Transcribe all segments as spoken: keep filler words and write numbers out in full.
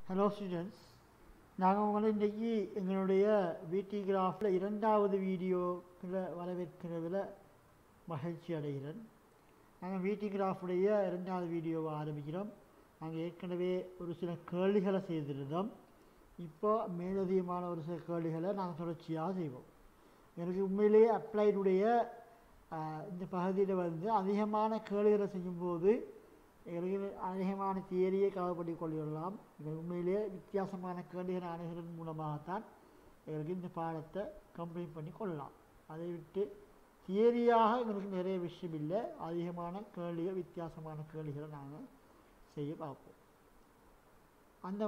Hello students, நாங்கள் உங்களை இன்றைக்கி எங்களுடைய விடி கிராஃபில் இரண்டாவது வீடியோவில் வரவேற்கிறதுல மகிழ்ச்சி அடைகிறேன். நாங்கள் விடி கிராஃபுடைய இரண்டாவது வீடியோவை ஆரம்பிக்கிறோம். நாங்கள் ஏற்கனவே ஒரு சில கேள்விகளை செய்திருந்தோம். இப்போ மேலதிகமான ஒரு சில கேள்விகளை நாங்கள் தொடர்ச்சியாக செய்வோம். எனக்கு உண்மையிலேயே அப்ளைடுடைய இந்த பகுதியில் வந்து அதிகமான கேள்விகளை செய்யும்போது எங்களுக்கு அதிகமான தியரியை கவலைப்படி கொள்ளலாம். எங்களுக்கு உண்மையிலேயே வித்தியாசமான கேள்விகளை அணுகிறதன் மூலமாகத்தான் எங்களுக்கு இந்த பாடத்தை கம்ப்ளீட் பண்ணி கொள்ளலாம். அதை விட்டு தியரியாக எங்களுக்கு நிறைய விஷயம் இல்லை. அதிகமான கேள்விகள், வித்தியாசமான கேள்விகளை நாங்கள் செய்ய பார்ப்போம். அந்த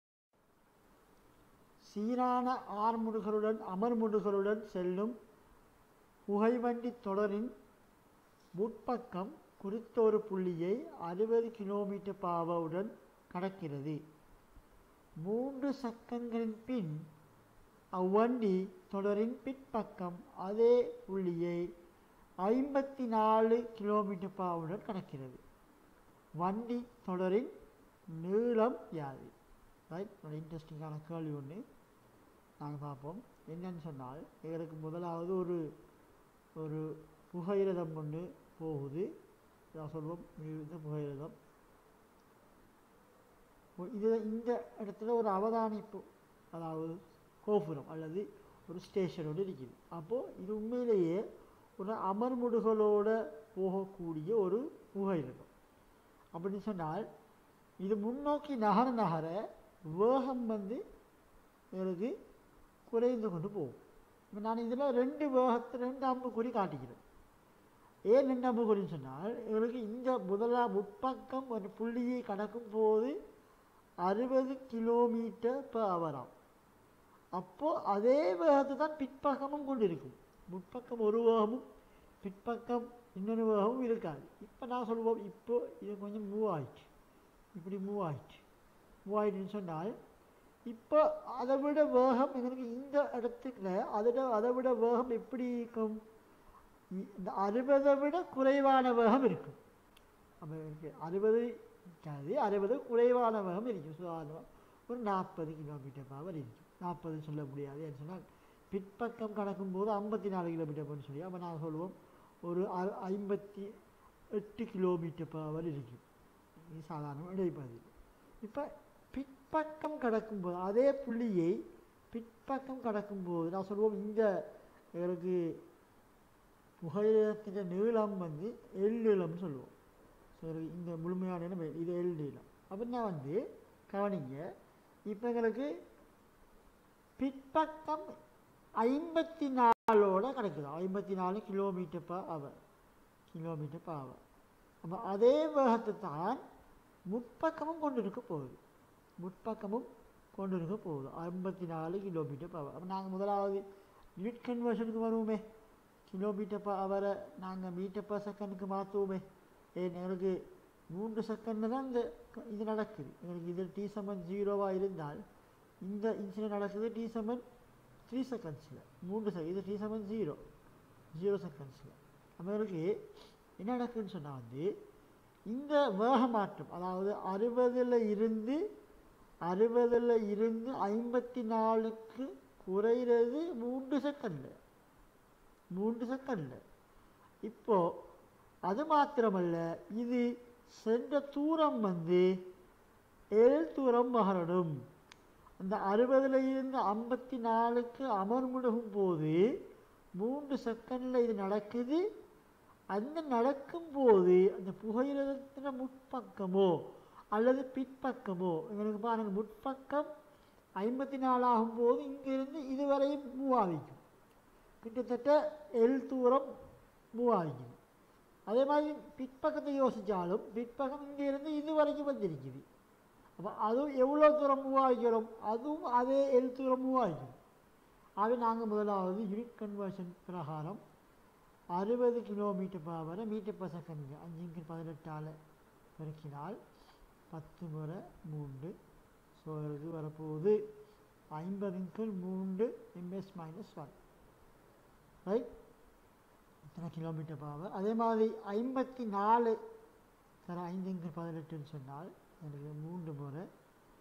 சீரான ஆர்முடுகளுடன் அமர்முடுகளுடன் செல்லும் புகைவண்டி தொடரின் முற்பக்கம் குறித்த ஒரு புள்ளியை அறுபது கிலோமீட்டர் பாவுடன் கடக்கிறது. மூன்று சக்கரங்களின் பின் அவ்வண்டி தொடரின் பிற்பக்கம் அதே புள்ளியை ஐம்பத்தி நாலு கிலோமீட்டர் பாவுடன் கடக்கிறது. வண்டி தொடரின் நீளம் யாது? ரைட், ஒரு இன்ட்ரெஸ்டிங்கான கேள்வி ஒன்று நாங்கள் பார்ப்போம். என்னன்னு சொன்னால், எங்களுக்கு முதலாவது ஒரு ஒரு புகையிரதம் ஒன்று போகுது. நான் சொல்வோம், இந்த புகையிரதம் இது இந்த இடத்துல ஒரு அவதானிப்பு, அதாவது கோபுரம் அல்லது ஒரு ஸ்டேஷனோடு இருக்குது. அப்போது இது உண்மையிலேயே ஒரு அமர்முடுகளோடு போகக்கூடிய ஒரு புகையிரதம். அப்படின்னு சொன்னால் இது முன்னோக்கி நகர நகர வேகம் வந்து எனக்கு குறைந்து கொண்டு போகும். இப்போ நான் இதில் ரெண்டு வேகத்தை ரெண்டு அம்புக்குறி காட்டிக்கிறேன். ஏன் ரெண்டு அம்புக்குறின்னு சொன்னால், எங்களுக்கு இந்த முதலா முற்பக்கம் ஒரு புள்ளியை கடக்கும் போது அறுபது கிலோமீட்டர் பர் அவராம். அப்போது அதே வேகத்தை தான் பிற்பக்கமும் கொண்டு இருக்கும். முற்பக்கம் ஒரு வேகமும் பிற்பக்கம் இன்னொரு வேகமும் இருக்காது. இப்போ நான் சொல்லுவோம், இப்போ இது கொஞ்சம் மூவ் ஆயிடுச்சு, இப்படி மூவ் ஆயிடுச்சு மூவ் ஆயிடுச்சுன்னு சொன்னால், இப்போ அதை விட வேகம் எங்களுக்கு இந்த இடத்துக்குல அதோட அதை விட வேகம் எப்படி இருக்கும்? இந்த அறுபதை விட குறைவான வேகம் இருக்கும். அப்போ அறுபது இருக்காது, அறுபது குறைவான வேகம் இருக்கும். சுதாரணமாக ஒரு நாற்பது கிலோமீட்டர் பவர் இருக்கும். நாற்பது சொல்ல முடியாது என்று சொன்னால், பிற்பக்கம் கடக்கும்போது ஐம்பத்தி நாலு கிலோமீட்டர் பவர் சொல்லி, அப்போ நாங்கள் சொல்லுவோம் ஒரு ஐம்பத்தி எட்டு கிலோமீட்டர் பவர் இருக்கும். இது சாதாரண இடைப்பகுதி. இப்போ பிற்பக்கம் கடக்கும்போது அதே புள்ளியை பிற்பக்கம் கடக்கும்போது நான் சொல்லுவோம், இந்த எங்களுக்கு புகையிரத்தின் நீளம் வந்து எல் நீளம்னு சொல்லுவோம். சரி, இந்த முழுமையான இடம் இது எல் நீளம். அப்படின்னா வந்து கவனிங்க, இப்போ எங்களுக்கு பிற்பக்கம் ஐம்பத்தி நாலோட கிடைக்குது. ஐம்பத்தி நாலு kilometre per hour kilometre per hour அப்போ அதே வேகத்தை தான் முற்பக்கமும் கொண்டு இருக்க போகுது. முற்பக்கமும் கொண்டு இருக்க போகுது ஐம்பத்தி நாலு கிலோமீட்டர் பர் அவர். அப்போ நாங்கள் முதலாவது யூனிட் கன்வர்ஷனுக்கு வருவோமே, கிலோமீட்டர் பர் அவரை நாங்கள் மீட்டர் பர் செகண்டுக்கு மாற்றுவோமே. ஏன் எங்களுக்கு மூன்று செகண்டில் தான் இந்த இது நடக்குது. எங்களுக்கு இதில் டி சமன் ஜீரோவாக இருந்தால் இந்த இன்சிடென்ட் நடக்குது டி சமன் த்ரீ செகண்ட்ஸில், மூன்று செகண்ட். இது டி சமன் ஜீரோ ஜீரோ செகண்ட்ஸில். அப்போ எங்களுக்கு என்ன நடக்குதுன்னு சொன்னால் வந்து இந்த வேக மாற்றம், அதாவது அறுபதில் இருந்து அறுபதில் இருந்து ஐம்பத்தி நாலுக்கு குறைகிறது மூன்று செகண்டில் மூன்று செகண்டில் இப்போது அது மாத்திரமல்ல, இது சென்ற தூரம் வந்து எல் தூரம் மகரணும். அந்த அறுபதில் இருந்து ஐம்பத்தி நாலுக்கு அமர்முடுகும் போது மூன்று செகண்டில் இது நடக்குது. அந்த நடக்கும்போது அந்த புகையிரதத்தின் முற்பக்கமோ அல்லது பிற்பக்கமோ எங்களுக்கு பாருங்கள், முற்பக்கம் ஐம்பத்தி நாலு ஆகும்போது இங்கிருந்து இதுவரையும் மூவ் ஆகிக்கும், கிட்டத்தட்ட எல் தூரம் மூவ் ஆகிக்குது. அதே மாதிரி பிற்பக்கத்தை யோசித்தாலும் பிற்பக்கம் இங்கிருந்து இது வரைக்கும் வந்திருக்குது. அப்போ அதுவும் எவ்வளோ தூரம் மூவ் ஆகிக்கிறோம், அதுவும் அதே எல் தூரம் மூவ் ஆகிக்கும். அது நாங்கள் முதலாவது யூனிட் கன்வர்ஷன் பிரகாரம் அறுபது kilometre per hour metre per second அஞ்சுக்கு பதினெட்டால் பெருக்கினால் பத்து முறை மூன்று, ஸோ இது வரப்போகுது ஐம்பதுக்கு மூன்று எம்எஸ் மைனஸ் ஒன். ரைட், இத்தனை கிலோமீட்டர் பவர். அதே மாதிரி ஐம்பத்தி நாலு தர ஐந்துக்கு பதினெட்டுன்னு சொன்னால் எனக்கு மூன்று முறை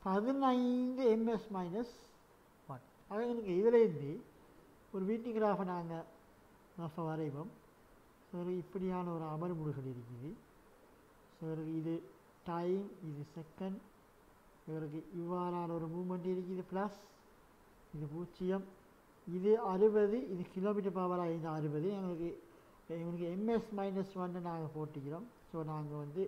பதினைந்து எம்எஸ் மைனஸ் ஒன். அது எனக்கு இதுலேருந்து ஒரு வீட்டு கிராஃபை நாங்கள் ரஃபை வரைவோம். சரி, இப்படியான ஒரு அமர்முடுகள் இருக்குது. சரி, இது டைம், இது செகண்ட், இவருக்கு இவ்வாறான ஒரு மூமெண்ட் இருக்குது. ப்ளஸ் இது பூஜ்ஜியம், இது அறுபது, இது கிலோமீட்டர் பவராக இது அறுபது. எங்களுக்கு எங்களுக்கு எம்எஸ் மைனஸ் ஒன்று நாங்கள் போட்டிக்கிறோம். ஸோ நாங்கள் வந்து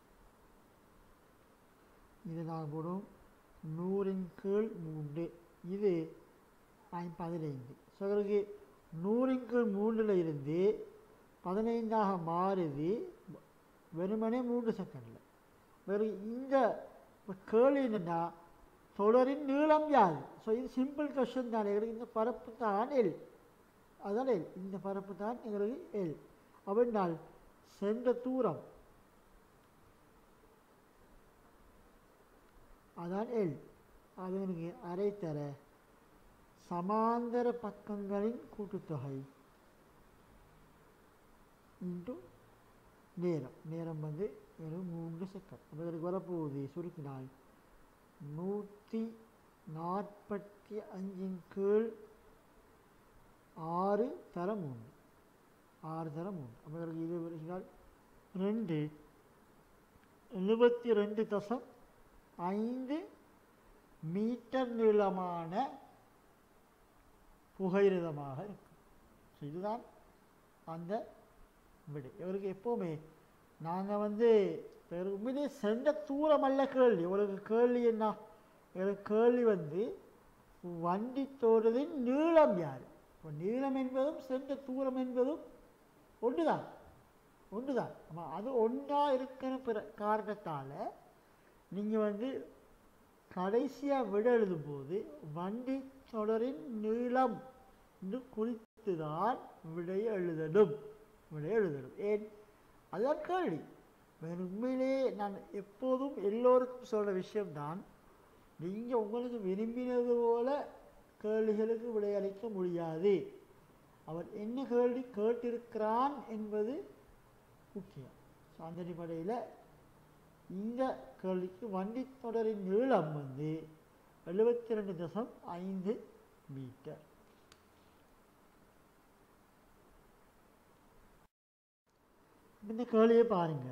இது நாங்கள் போடுவோம் நூறின் கீழ் மூன்று, இது பதினைந்து. ஸோ எங்களுக்கு நூறின் கீழ் மூன்றில் இருந்து பதினைந்தாக மாறுது வெறுமனே மூன்று செகண்டில். வெறும் இந்த கேள்வி என்னென்னா தொடரின் நீளம் யாது? ஸோ இது சிம்பிள் கொஸ்டின் தான். எங்களுக்கு இந்த பரப்பு தான் எல், அதான் எல், இந்த பரப்பு தான் எங்களுக்கு எல். அப்படின்னால் சென்ற தூரம் அதான் எல். அது எனக்கு அரைத்தர சமாந்தர பக்கங்களின் கூட்டுத்தொகை இன்ட்டு நேரம். நேரம் வந்து வெறும் மூன்று செகண்ட். அப்போ இதற்கு வரப்போகுது சுருக்கினால் நூற்றி நாற்பத்தி அஞ்சின் கீழ் ஆறு தர மூன்று, ஆறு தர மூன்று. அப்போ இதற்கு இது வருகிறால் ரெண்டு எழுபத்தி ரெண்டு தசம் ஐந்து மீட்டர் நீளமான புகையிரதமாக இருக்கும். ஸோ இதுதான் அந்த விடை. இவருக்கு எப்போவுமே நாங்கள் வந்து உண்மையிலே சென்ற தூரம் அல்ல கேள்வி. இவருக்கு கேள்வி என்ன? இவருக்கு கேள்வி வந்து வண்டி தோறுவதின் நீளம் யார்? இப்போ நீளம் என்பதும் சென்ற தூரம் என்பதும் ஒன்று தான், ஒன்று தான். ஆமாம், அது ஒன்றாக இருக்கிற பிற காரணத்தால் நீங்கள் வந்து கடைசியாக விட எழுதும்போது வண்டி தொடரின் நீளம் என்று குறித்து தான் விடையை எழுதணும், விடையை எழுதணும். ஏன்? அதுதான் கேள்வி. உண்மையிலே நான் எப்போதும் எல்லோருக்கும் சொல்கிற விஷயம்தான், நீங்கள் உங்களுக்கு விரும்பினது போல கேள்விகளுக்கு விடையளிக்க முடியாது. அவர் என்ன கேள்வி கேட்டிருக்கிறான் என்பது முக்கியம். ஸோ அந்த அடிப்படையில் இந்த கேள்விக்கு வண்டி தொடரின் நீளம் வந்து எழுபத்தி ரெண்டு தசம் ஐந்து மீட்டர். இந்த கேள்வியை பாருங்க.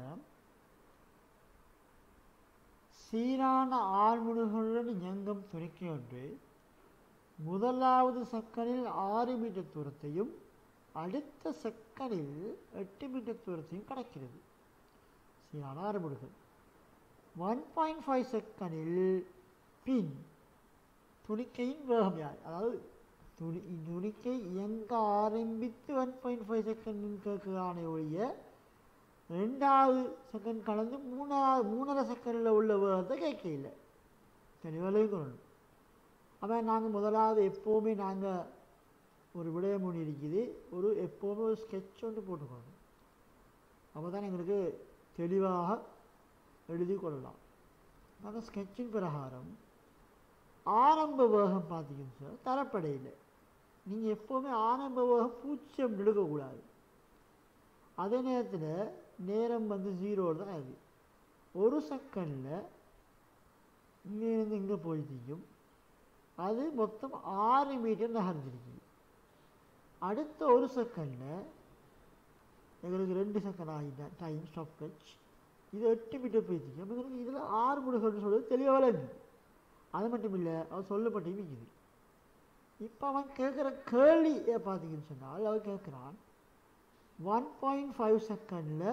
சீரான ஆழ்முடுகளுடன் இயங்கும் துணிக்கை ஒன்று முதலாவது செகண்டில் ஆறு மீட்டர் தூரத்தையும் அடுத்த செகண்டில் எட்டு மீட்டர் தூரத்தையும் கடக்கிறது. சீரான ஆறுமுடுகள் ஒன் பாயிண்ட் ஃபைவ் செகண்டில் பின் துணிக்கையின் வேகம் யார்? அதாவது துணி துணிக்கை இயங்க ஆரம்பித்து ஒன் பாயிண்ட் ஃபைவ் செகண்ட் கேட்கிறானே ஒழிய ரெண்டாவது செகண்ட் கலந்து மூணாவது மூணரை செகண்டில் உள்ள வேகத்தை கேட்க இல்லை. தெளிவாக இருக்கணும். அப்போ நாங்கள் முதலாவது எப்போவுமே நாங்கள் ஒரு விடயமொழி இருக்குது, ஒரு எப்போவுமே ஒரு ஸ்கெட்ச் ஒன்று போட்டுக்கணும். அப்போ தான் எங்களுக்கு தெளிவாக எழுதி கொள்ளலாம். அந்த ஸ்கெட்சின் பிரகாரம் ஆரம்ப வேகம் பார்த்தீங்கன்னு சார் தரப்படையில் நீங்கள் எப்போவுமே ஆரம்ப வேகம் பூஜ்ஜியம் எடுக்கக்கூடாது. அதே நேரத்தில் நேரம் வந்து ஜீரோவில் தான் அது. ஒரு செகண்டில் இங்கேருந்து இங்கே போயிட்டும் அது மொத்தம் ஆறு மீட்டர் நகர்ந்துருக்குது. அடுத்த ஒரு செகண்டில் எங்களுக்கு ரெண்டு செகண்ட் ஆகிட்டேன் டைம் ஸ்டாப் வச்சு இது எட்டு மீட்டர் போயிடுச்சு. அப்போ எங்களுக்கு இதில் ஆறு முடுகள்னு சொல்கிறது தெளிவாக இருக்குது. அது மட்டும் இல்லை, அவர் சொல்லப்பட்டு இருக்குது. இப்போ அவன் கேட்குற கேள்வி பார்த்தீங்கன்னு சொன்னால் அவர் கேட்குறான் ஒன் பாயிண்ட் ஃபைவ் செகண்டில்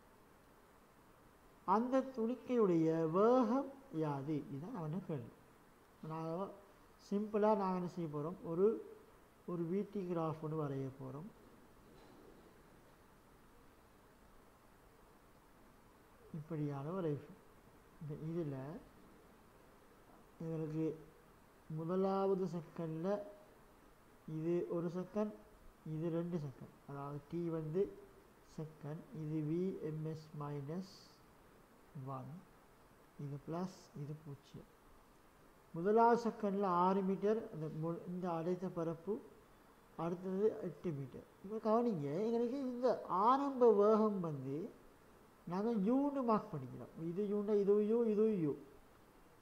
அந்த துணிக்கையுடைய வேகம் யாது? இதுதான் அவனை கேள்வி. நாங்கள் சிம்பிளாக நாங்கள் என்ன செய்ய போகிறோம், ஒரு ஒரு வீட்டி கிராஃப் ஒன்று வரைய போகிறோம். இப்படியான ஒரு இதில் எங்களுக்கு முதலாவது செகண்டில் இது ஒரு செகண்ட், இது ரெண்டு செகண்ட், அதாவது டி வந்து செகண்ட், இது விஎம்எஸ் மைனஸ் ஒன், இது ப்ளஸ், இது பூஜ்ஜியம். முதலாவது செகண்டில் ஆறு மீட்டர் அந்த இந்த அடைத்த பரப்பு, அடுத்தது எட்டு மீட்டர். இப்போ கவனிங்க, எங்களுக்கு இந்த ஆரம்ப வேகம் வந்து நாங்கள் யூன்னு மார்க் பண்ணிக்கிறோம். இது யூன்னா இது யூ, இது யூ.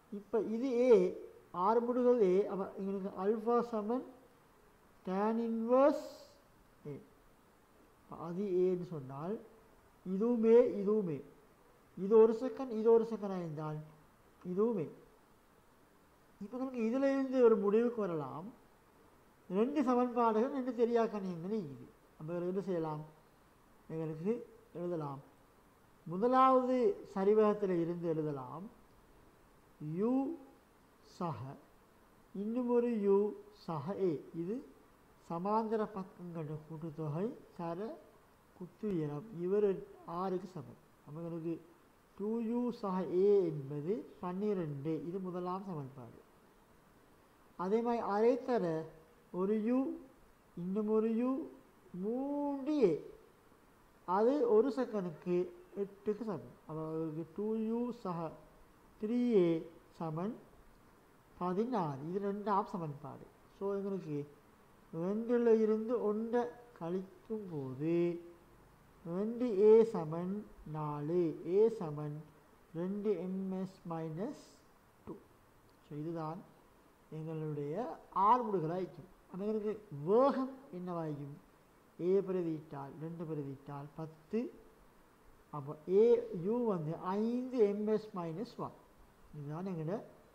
இப்போ இது ஏ, ஆறு முடிகள் ஏ. அப்போ எங்களுக்கு அல்ஃபா சமன் டேன் இன்வர்ஸ் ஏ, அது ஏன்னு சொன்னால் இதுவுமே இதுவுமே இது ஒரு செகண்ட் இது ஒரு செகண்ட் இருந்தால் இதுவுமே. இப்போ நமக்கு இதில் இருந்து ஒரு முடிவுக்கு வரலாம். ரெண்டு சமன்பாடுகள் ரெண்டு தெரியாக்கணியங்கள் இது. நம்ம என்ன செய்யலாம், எங்களுக்கு எழுதலாம். முதலாவது சரிவகத்தில் இருந்து எழுதலாம் யூ சக இன்னும் ஒரு யூ சக ஏ. இது சமாந்தர பக்கங்களோட கூட்டுத்தொகை தர குத்து உயரம் இவர் ஆறுக்கு சமம். நமக்கு டூ யூ சக ஏ என்பது பன்னிரெண்டு. இது முதலாம் சமன்பாடு. அதே மாதிரி அரைத்தர ஒரு யூ இன்னும் ஒரு யூ மூன்று ஏ, அது ஒரு செகண்டுக்கு எட்டுக்கு சமம். அவருக்கு டூ யூ சக த்ரீ ஏ சமன் பதினாறு. இது ரெண்டாம் சமன்பாடு. ஸோ எங்களுக்கு ரெண்டில் இருந்து ஒன்றை கழிக்கும் போது ரெண்டு ஏ சமன் நாலு, ஏ சமன் ரெண்டு எம்எஸ் மைனஸ் டூ. ஸோ இதுதான் எங்களுடைய ஆறுமுடுகளாகிக்கும். அப்போ எங்களுக்கு வேகம் என்னவாகும், ஏ பிரதியிட்டால் ரெண்டு பிரதியிட்டால் பத்து. அப்போ ஏ யூ வந்து ஐந்து எம்எஸ் மைனஸ் ஒன். இதுதான் எங்களோட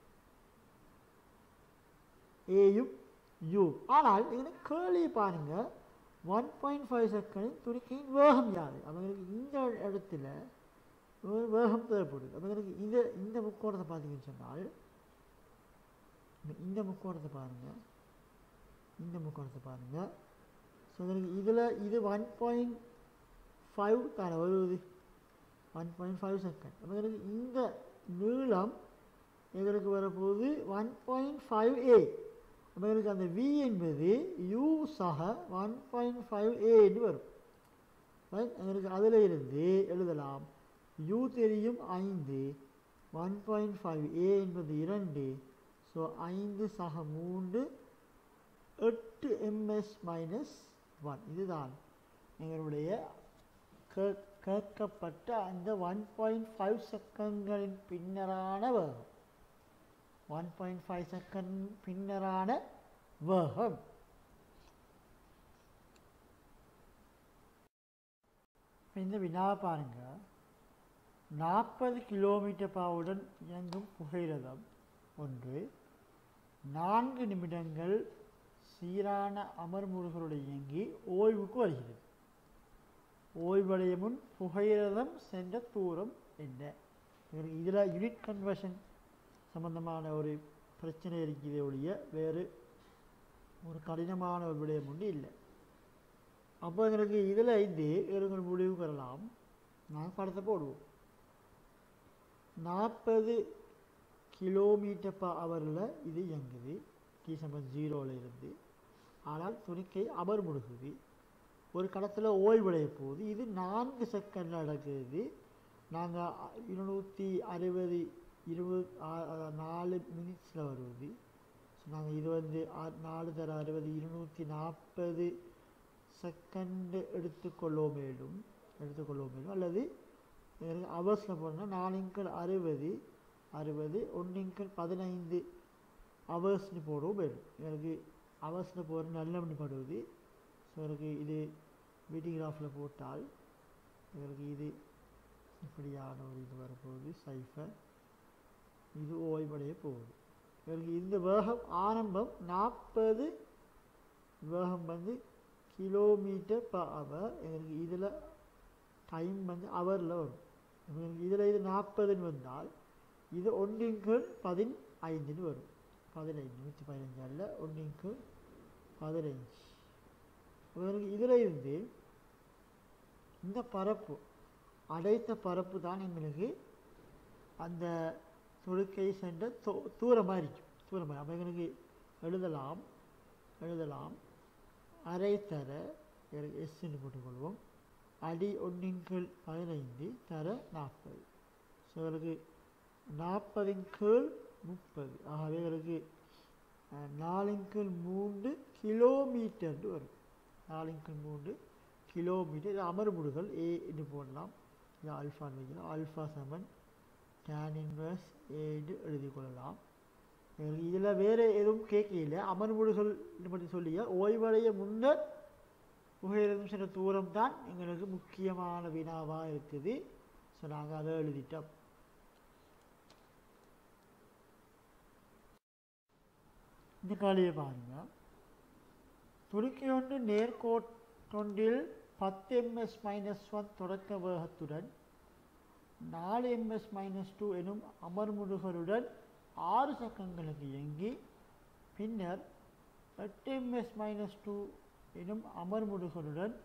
ஏயும் யூ. ஆனால் எங்களுக்கு கேள்வி பாருங்கள், ஒன் பாயிண்ட் ஃபைவ் செகண்ட் துணிக்கையின் வேகம் யாது. அவங்களுக்கு இந்த இடத்துல ஒரு வேகம் தேவைப்படுது. அவங்களுக்கு இந்த இந்த முக்கோணத்தை பார்த்தீங்கன்னு சொன்னால் இந்த முக்கோணத்தை பாருங்கள், இந்த முக்கோணத்தை பாருங்கள். ஸோ எங்களுக்கு இதில் இது ஒன் பாயிண்ட் ஃபைவ் தானே வருவது, ஒன் பாயிண்ட் ஃபைவ் செகண்ட். அப்போ எங்களுக்கு இந்த நீளம் எங்களுக்கு வரப்போகுது ஒன் பாயிண்ட் ஃபைவ் ஏ. அப்போ எங்களுக்கு அந்த வி என்பது யூ சக ஒன் பாயிண்ட் ஃபைவ் ஏ என்று வரும். ரைட், எங்களுக்கு அதில் இருந்து எழுதலாம் யூ தெரியும் ஐந்து, ஒன் பாயிண்ட் ஃபைவ் ஏ என்பது இரண்டு. ஸோ ஐந்து சக மூன்று எட்டு எம்எஸ் மைனஸ் ஒன். இதுதான் எங்களுடைய கேட்கப்பட்ட அந்த ஒன் பாயிண்ட் ஃபைவ் செகண்ட்களின் பின்னரான வேகம். ஒன் பாயிண்ட் ஃபைவ் செகண்ட் பின்னரான வேகம். இந்த வினாவை பாருங்க. நாற்பது கிலோமீட்டர் பாவுடன் இயங்கும் புகையிரதம் ஒன்று நான்கு நிமிடங்கள் சீரான அமர்முறைகளோடு இயங்கி ஓய்வுக்கு வருகிறது. ஓய்வடைய முன் புகையிரதம் சென்ற தூரம் என்ன? இதில் யூனிட் கன்வர்ஷன் சம்பந்தமான ஒரு பிரச்சனை இருக்கிறதே ஒழிய வேறு ஒரு கடினமான ஒரு விடயம் ஒன்று இல்லை. அப்போ எங்களுக்கு இதில் இது எங்கள் முடிவு பெறலாம். நாங்கள் படத்தை போடுவோம். நாற்பது கிலோமீட்டர் பர் ஹவரில் இது இயங்குது டி சம்பன் ஜீரோவில் இருந்து. ஆனால் துணிக்கை அமர் முடுகுது. ஒரு கடத்தில் ஓய்வடைய போகுது. இது நான்கு செகண்ட் நடக்குது. நாங்கள் இருநூற்றி அறுபது இருபது நாலு மினிட்ஸில் வருவது. ஸோ நாங்கள் இது வந்து நாலு தர அறுபது இருநூற்றி நாற்பது செகண்டு எடுத்துக்கொள்ளோ மேலும் எடுத்துக்கொள்ளோ மேலும் அல்லது அவர்ஸில் போனால் நாலுங்கள் அறுபது அறுபது ஒன்றுங்கள் பதினைந்து அவர்ஸ்னு போடவும் மேலும். எனக்கு அவர்ஸில் போகிற நல்ல மணிப்படுவது. ஸோ எனக்கு இது வீடியோகிராஃபில் போட்டால் எனக்கு இது இப்படியான ஒரு இது வரப்போகுது சைஃபர். இது ஓய்வடைய போகுது. எனக்கு இந்த வேகம் ஆரம்பம் நாற்பது, வேகம் வந்து கிலோமீட்டர் பர் ஹவர். எனக்கு இதில் டைம் வந்து ஹவரில் வரும். எனக்கு இதில் இது நாற்பதுன்னு வந்தால் இது ஒன்றின்கீழ் பதினைந்துன்னு வரும். பதினைந்து நூற்றி பதினஞ்சு அல்ல, ஒன்றின்கீழ் பதினைஞ்சு. எனக்கு இதில் இருந்து இந்த பரப்பு அடைத்த பரப்பு தான் எங்களுக்கு அந்த தொடுக்கை சென்ற தூ தூரமாக இருக்கும். தூரமாக அப்போ எங்களுக்கு எழுதலாம் எழுதலாம் அரைத்தர எஸ்ன்னு போட்டுக்கொள்வோம். அடி ஒன்றின் கீழ் பதினைந்து தர நாற்பது. ஸோ எங்களுக்கு நாற்பதின் கீழ் முப்பது. ஆகவே எங்களுக்கு நாலின் கீழ் மூன்று கிலோமீட்டர் வரும். நாலின் கீழ் மூன்று கிலோமீட்டர். இது அமர்முடுகள் ஏ என்று போடலாம். இது ஆல்ஃபான்னு வைக்கலாம். ஆல்ஃபா சமன் tan இன்வர்ஸ் ஏ என்று எழுதிக் கொள்ளலாம். இதில் வேறு எதுவும் கேட்கல. அமர்வுகள் பற்றி சொல்லிய ஓய்வடைய முன்னர் புகையிலிருந்து சில தூரம் தான் எங்களுக்கு முக்கியமான வினாவாக இருக்குது. ஸோ நாங்கள் அதை எழுதிட்டோம். இந்த காலையை பாருங்க. துருக்கி ஒன்று நேர்கோட்டொன்றில் பத்து எம்எஸ் மைனஸ் ஒன் தொடக்க வேகத்துடன் நாலு எம்எஸ் மைனஸ் டூ எனும் அமர்முடுகளுடன் ஆறு சக்கங்களுக்கு இயங்கி பின்னர் எட்டு எம்எஸ் மைனஸ் டூ எனும் அமர்முடுகளுடன்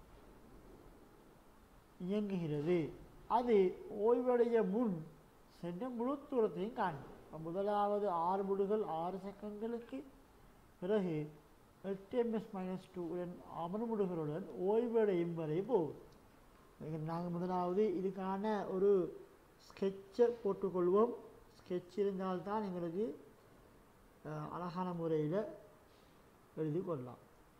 இயங்குகிறது. அது ஓய்வடைய முன் சென்ற முழு தூரத்தையும் காணும். முதலாவது ஆறு முடுகள் ஆறு சக்கங்களுக்கு, பிறகு எட்டு எம்எஸ் மைனஸ் டூ அமர்முடுகளுடன் ஓய்வடையும் வரை போகும். நாங்கள் முதலாவது இதுக்கான ஒரு ஸ்கெட்சை போட்டுக்கொள்வோம். ஸ்கெட்ச் இருந்தால்தான் எங்களுக்கு அழகான முறையில் எழுதி கொள்ளலாம்.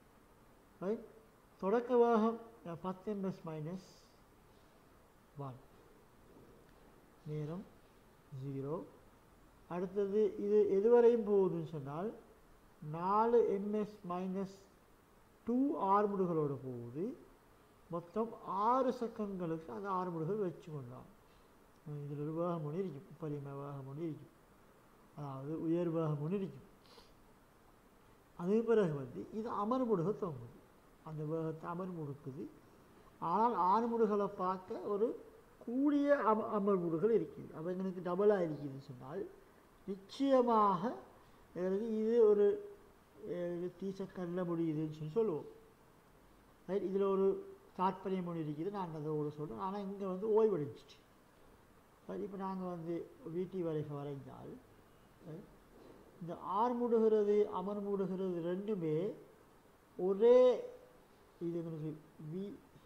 தொடக்க வேகம் பத்து எம்எஸ் மைனஸ் ஒன், நேரம் ஜீரோ. அடுத்தது இது எதுவரையும் போகுதுன்னு சொன்னால் நாலு எம்எஸ் மைனஸ் டூ ஆறுமுடுகளோடு போகுது. மொத்தம் ஆறு செகண்ட்களுக்கு அந்த ஆறுமுடுகள் வச்சு கொள்ளலாம். இதில் ஒரு வேகம் ஒன்று இருக்கும், பரிம வேகம் ஒன்று இருக்கும், அதாவது உயர் வேகம் ஒன்று இருக்கும். அதே பிறகு வந்து இது அமர்முடுக தொங்குது, அந்த வேகத்தை அமர்முடுக்குது. ஆனால் ஆறுமுடுகளை பார்க்க ஒரு கூடிய அம அமர்முடுகள் இருக்குது. அவங்களுக்கு டபுளாக இருக்குதுன்னு சொன்னால் நிச்சயமாக இது ஒரு டீச்சக்கல்ல முடியுதுன்னு சொல்லி சொல்லுவோம். ரைட், இதில் ஒரு தாற்பயம் ஒன்று இருக்குது, நான் அதை ஒரு சொல்கிறேன். ஆனால் இங்கே வந்து ஓய்வடைஞ்சிச்சு. இப்போ நாங்கள் வந்து வீட்டி வரைக வரைஞ்சால் இந்த ஆர்முடுகிறது அமர்முடுகிறது ரெண்டுமே ஒரே இது எங்களுக்கு வி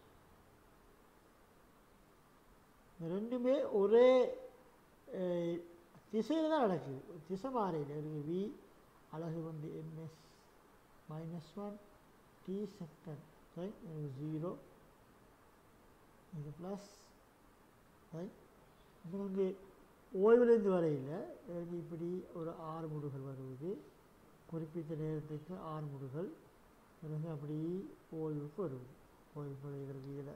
ரெண்டுமே ஒரே திசையில் தான் நடக்குது, திசை மாறையில் இருக்குது. வி அழகு வந்து MS minus one T second, right, zero, இது ப்ளஸ், ரைட். இங்கே ஓய்விலிருந்து வரையில் எனக்கு இப்படி ஒரு ஆறு முடுகள் வருவது, குறிப்பிட்ட நேரத்துக்கு ஆறு முடுகள், பிறகு அப்படி ஓய்வுக்கு வருவது. ஓய்வு வருகிறது. இதில்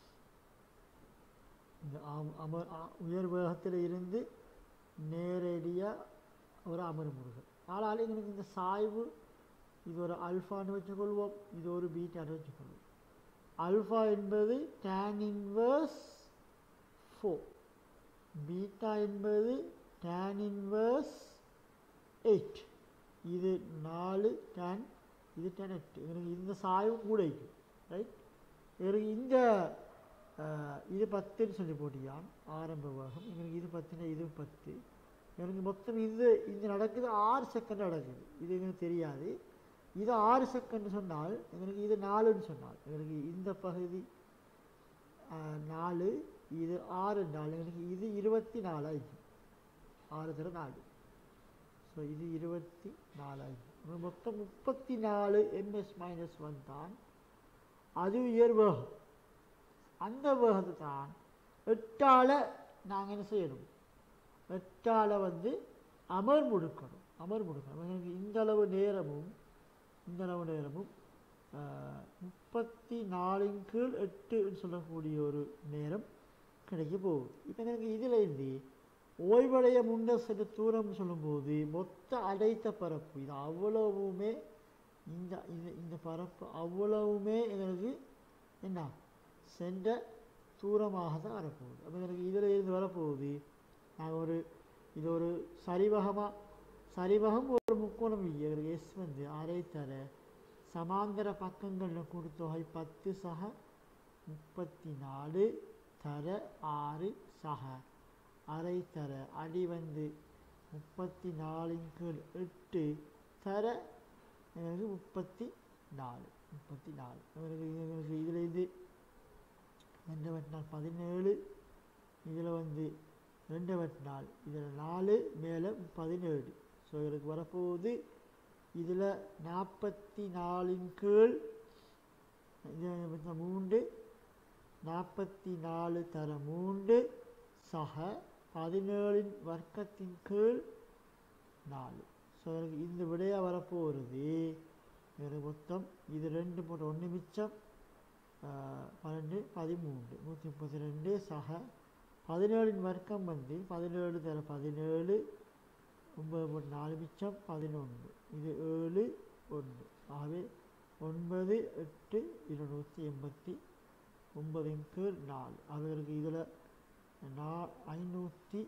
இந்த அம உயர் வேகத்தில் இருந்து நேரடியாக ஒரு அமர்முடுகள். ஆனால் எங்களுக்கு இந்த சாய்வு இது ஒரு அல்ஃபான்னு வச்சுக்கொள்வோம், இது ஒரு பீட்டான்னு வச்சுக்கொள்வோம். அல்ஃபா என்பது tan இன்வர்ஸ் ஃபோர், பீட்டா என்பது tan இன்வர்ஸ் எயிட், இது நாலு tan, இது tan எட்டு. எனக்கு இந்த சாய்வு கூட இருக்கும். ரைட், எனக்கு இந்த இது பத்துன்னு சொல்லி போட்டியான் ஆரம்ப வேகம். எங்களுக்கு இது பத்துனா இது பத்து. எனக்கு மொத்தம் இது இது நடக்குது ஆறு செகண்ட் நடக்குது. இது எனக்கு தெரியாது. இது ஆறு செகண்ட் சொன்னால் எங்களுக்கு இது நாலுன்னு சொன்னால் எங்களுக்கு இந்த பகுதி நாலு, இது ஆறு நாலு, எனக்கு இது இருபத்தி நாலாயிடுச்சு. ஆறு தர நாலு, ஸோ இது இருபத்தி நாலாயிடுச்சு. மொத்தம் முப்பத்தி நாலு எம்எஸ் மைனஸ் ஒன் தான் அது உயர் வேகம். அந்த வேகத்தை தான் எட்டால் நாங்கள் என்ன செய்யணும், எட்டால் வந்து அமர் முடுக்கணும். அமர் முடுக்கணும் எனக்கு இந்த அளவு நேரமும் இந்த அளவு நேரமும் முப்பத்தி நாலின் கீழ் எட்டுன்னு சொல்லக்கூடிய ஒரு நேரம் கிடைக்க போகுது. இப்போ எனக்கு இதில் இருந்து ஓய்வடைய முன்ன சில தூரம்னு சொல்லும்போது மொத்த அடைத்த பரப்பு இது அவ்வளவுமே இந்த இந்த பரப்பு அவ்வளவுமே எங்களுக்கு என்ன சென்ற தூரமாக தான் வரப்போகுது. அப்போ எனக்கு இதில் இருந்து வரப்போகுது. நாங்கள் ஒரு இது ஒரு சரிவகமாக சரிவகம் ஒரு முக்கோணம் எங்களுக்கு எஸ் வந்து அரை தர சமாந்தர பக்கங்களில் கூட்டுத்தொகை பத்து சக முப்பத்தி நாலு தர ஆறு சக அரை தர அடி வந்து முப்பத்தி நாலின் கீழ் எட்டு தர எனக்கு முப்பத்தி நாலு முப்பத்தி நாலு எங்களுக்கு இதில் இது ரெண்டு வெட்டினால் பதினேழு, இதில் வந்து ரெண்டு வெட்டினால் இதில் நாலு, மேலே பதினேழு. ஸோ எனக்கு வரப்போகுது இதில் நாற்பத்தி நாலின் கீழ் இது மூன்று, நாற்பத்தி நாலு தர மூன்று சக பதினேழின் வர்க்கத்தின் கீழ் நாலு. ஸோ எனக்கு இந்த விடையாக வரப்போகிறது எனக்கு மொத்தம் இது ரெண்டு போட்டு ஒன்று மிச்சம் பன்னெண்டு பதிமூன்று நூற்றி முப்பத்தி ரெண்டு சக பதினேழின் வர்க்கம் வந்து பதினேழு தர பதினேழு ஒன்பது போட்டு நாலு மிச்சம் பதினொன்று இது ஏழு ஒன்று. ஆகவே ஒன்பது எட்டு இருநூற்றி எண்பத்தி ஒன்பதின் கீழ் நாலு. அவர்களுக்கு இதில் நா ஐநூற்றி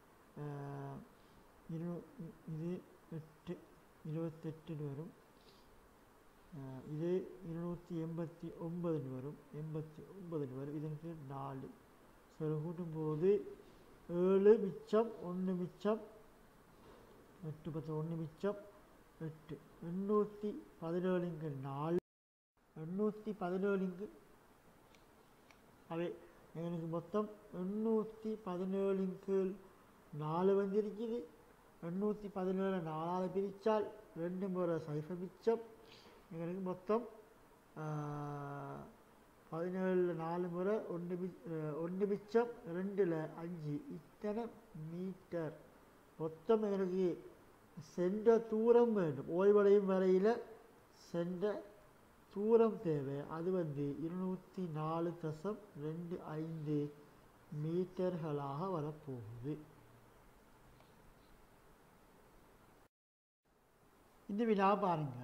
இரு இது எட்டு இருபத்தெட்டுன்னு வரும். இது இருநூற்றி எண்பத்தி ஒன்பதுன்னு வரும் எண்பத்தி ஒன்பதுன்னு வரும் இதன் கீழ் நாலு. ஸோ கூட்டும்போது ஏழு மிச்சம் ஒன்று மிச்சம் எட்டு பத்து ஒன்று மிச்சம் எட்டு எண்ணூற்றி பதினேழுங்கு நாலு எண்ணூற்றி பதினேழுங்கு அவை எனக்கு மொத்தம் எண்ணூற்றி பதினேழின் கீழ் நாலு வந்திருக்குது. எண்ணூற்றி பதினேழு நாலாவது பிரித்தால் ரெண்டு முறை சைஃபர் மிச்சம் எங்களுக்கு மொத்தம் பதினேழில் நாலு முறை ஒன்று மி ஒன்று மிச்சம் ரெண்டில் அஞ்சு இத்தனை மீட்டர் மொத்தம் எங்களுக்கு சென்ற தூரம் வேண்டும். ஓய்வடையும் வரையில் சென்ற தூரம் தேவை. அது வந்து இருநூற்றி நாலு தசம் ரெண்டு ஐந்து மீட்டர்களாக வரப்போகுது. இந்த வினா பாருங்க,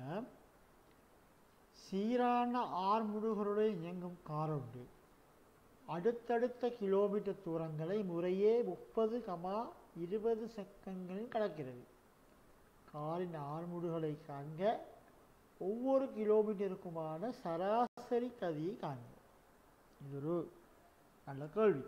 சீரான ஆர்முடுகளுடன் இயங்கும் கார் ஒன்று அடுத்தடுத்த கிலோமீட்டர் தூரங்களை முறையே முப்பது கமா இருபது செகண்ட்களில் கடக்கிறது. காரின் ஆர்முடுகளை காண்க, ஒவ்வொரு கிலோமீட்டருக்குமான சராசரி கதியை காண்க. இது ஒரு நல்ல கேள்வி.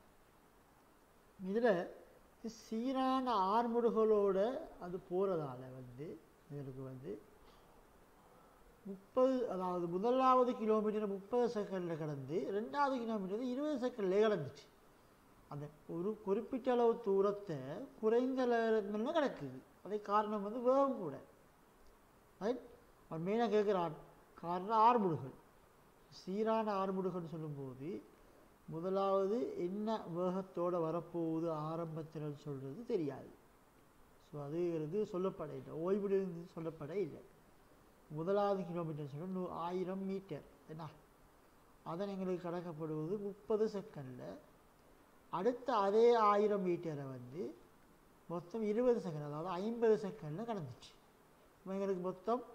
இதில் சீரான ஆர்முடுகளோட அது போகிறதால வந்து இதற்கு வந்து முப்பது அதாவது முதலாவது கிலோமீட்டர் முப்பது செகண்டில் கடந்து ரெண்டாவது கிலோமீட்டர் இருபது செகண்ட்லேயே கடந்துச்சு. அந்த ஒரு குறிப்பிட்ட அளவு தூரத்தை குறைந்த நேரங்களில் கிடக்குது. அதை காரணம் வந்து வேகம் கூட. ரைட், அவன் மெயினாக கேட்குறான் காரணம் ஆர்முடுகள். சீரான ஆர்முடுகள்னு சொல்லும்போது முதலாவது என்ன வேகத்தோடு வரப்போகுது ஆரம்பத்தில் சொல்கிறது தெரியாது. ஸோ அது இருந்து சொல்லப்பட இல்லை, ஓய்விலிருந்து சொல்லப்பட இல்லை. முதலாவது கிலோமீட்டர் சொல்ல நூ ஆயிரம் மீட்டர் என்ன அதன் எங்களுக்கு கடக்கப்படுவது முப்பது செகண்டில். அடுத்த அதே ஆயிரம் மீட்டரை வந்து மொத்தம் இருபது செகண்ட் அதாவது ஐம்பது செகண்டில் கடந்துச்சு. எங்களுக்கு மொத்தம்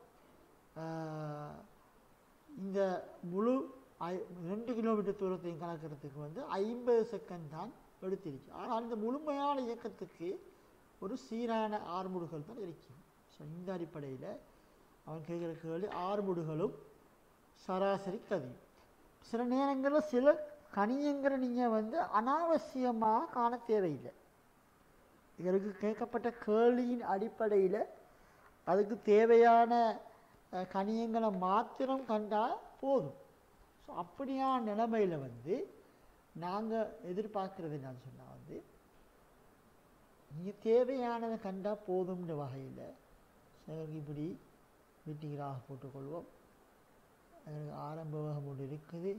இந்த முழு ஐ ரெண்டு கிலோமீட்டர் தூரத்தையும் கலக்கிறதுக்கு வந்து ஐம்பது செகண்ட் தான் எடுத்திருக்கு. ஆனால் இந்த முழுமையான இயக்கத்துக்கு ஒரு சீரான ஆர்முடுகள் தான் இருக்குது. ஸோ இந்த அடிப்படையில் அவன் கேட்குற கேள்வி ஆர்முடுகளும் சராசரி கதியும். சில நேரங்களில் சில கணியங்களை நீங்கள் வந்து அனாவசியமாக காண தேவையில்லை. இதற்கு கேட்கப்பட்ட கேள்வியின் அடிப்படையில் அதுக்கு தேவையான கணியங்களை மாத்திரம் கண்டால் போதும். ஸோ அப்படியான நிலைமையில் வந்து நாங்கள் எதிர்பார்க்குறது என்னன்னு சொன்னால் வந்து நீங்கள் தேவையானதை கண்டால் போதும்ன்ற வகையில் எனக்கு இப்படி மீட்டிங்கராக போட்டுக்கொள்வோம். எனக்கு ஆரம்ப வேகம் ஒன்று இருக்குது.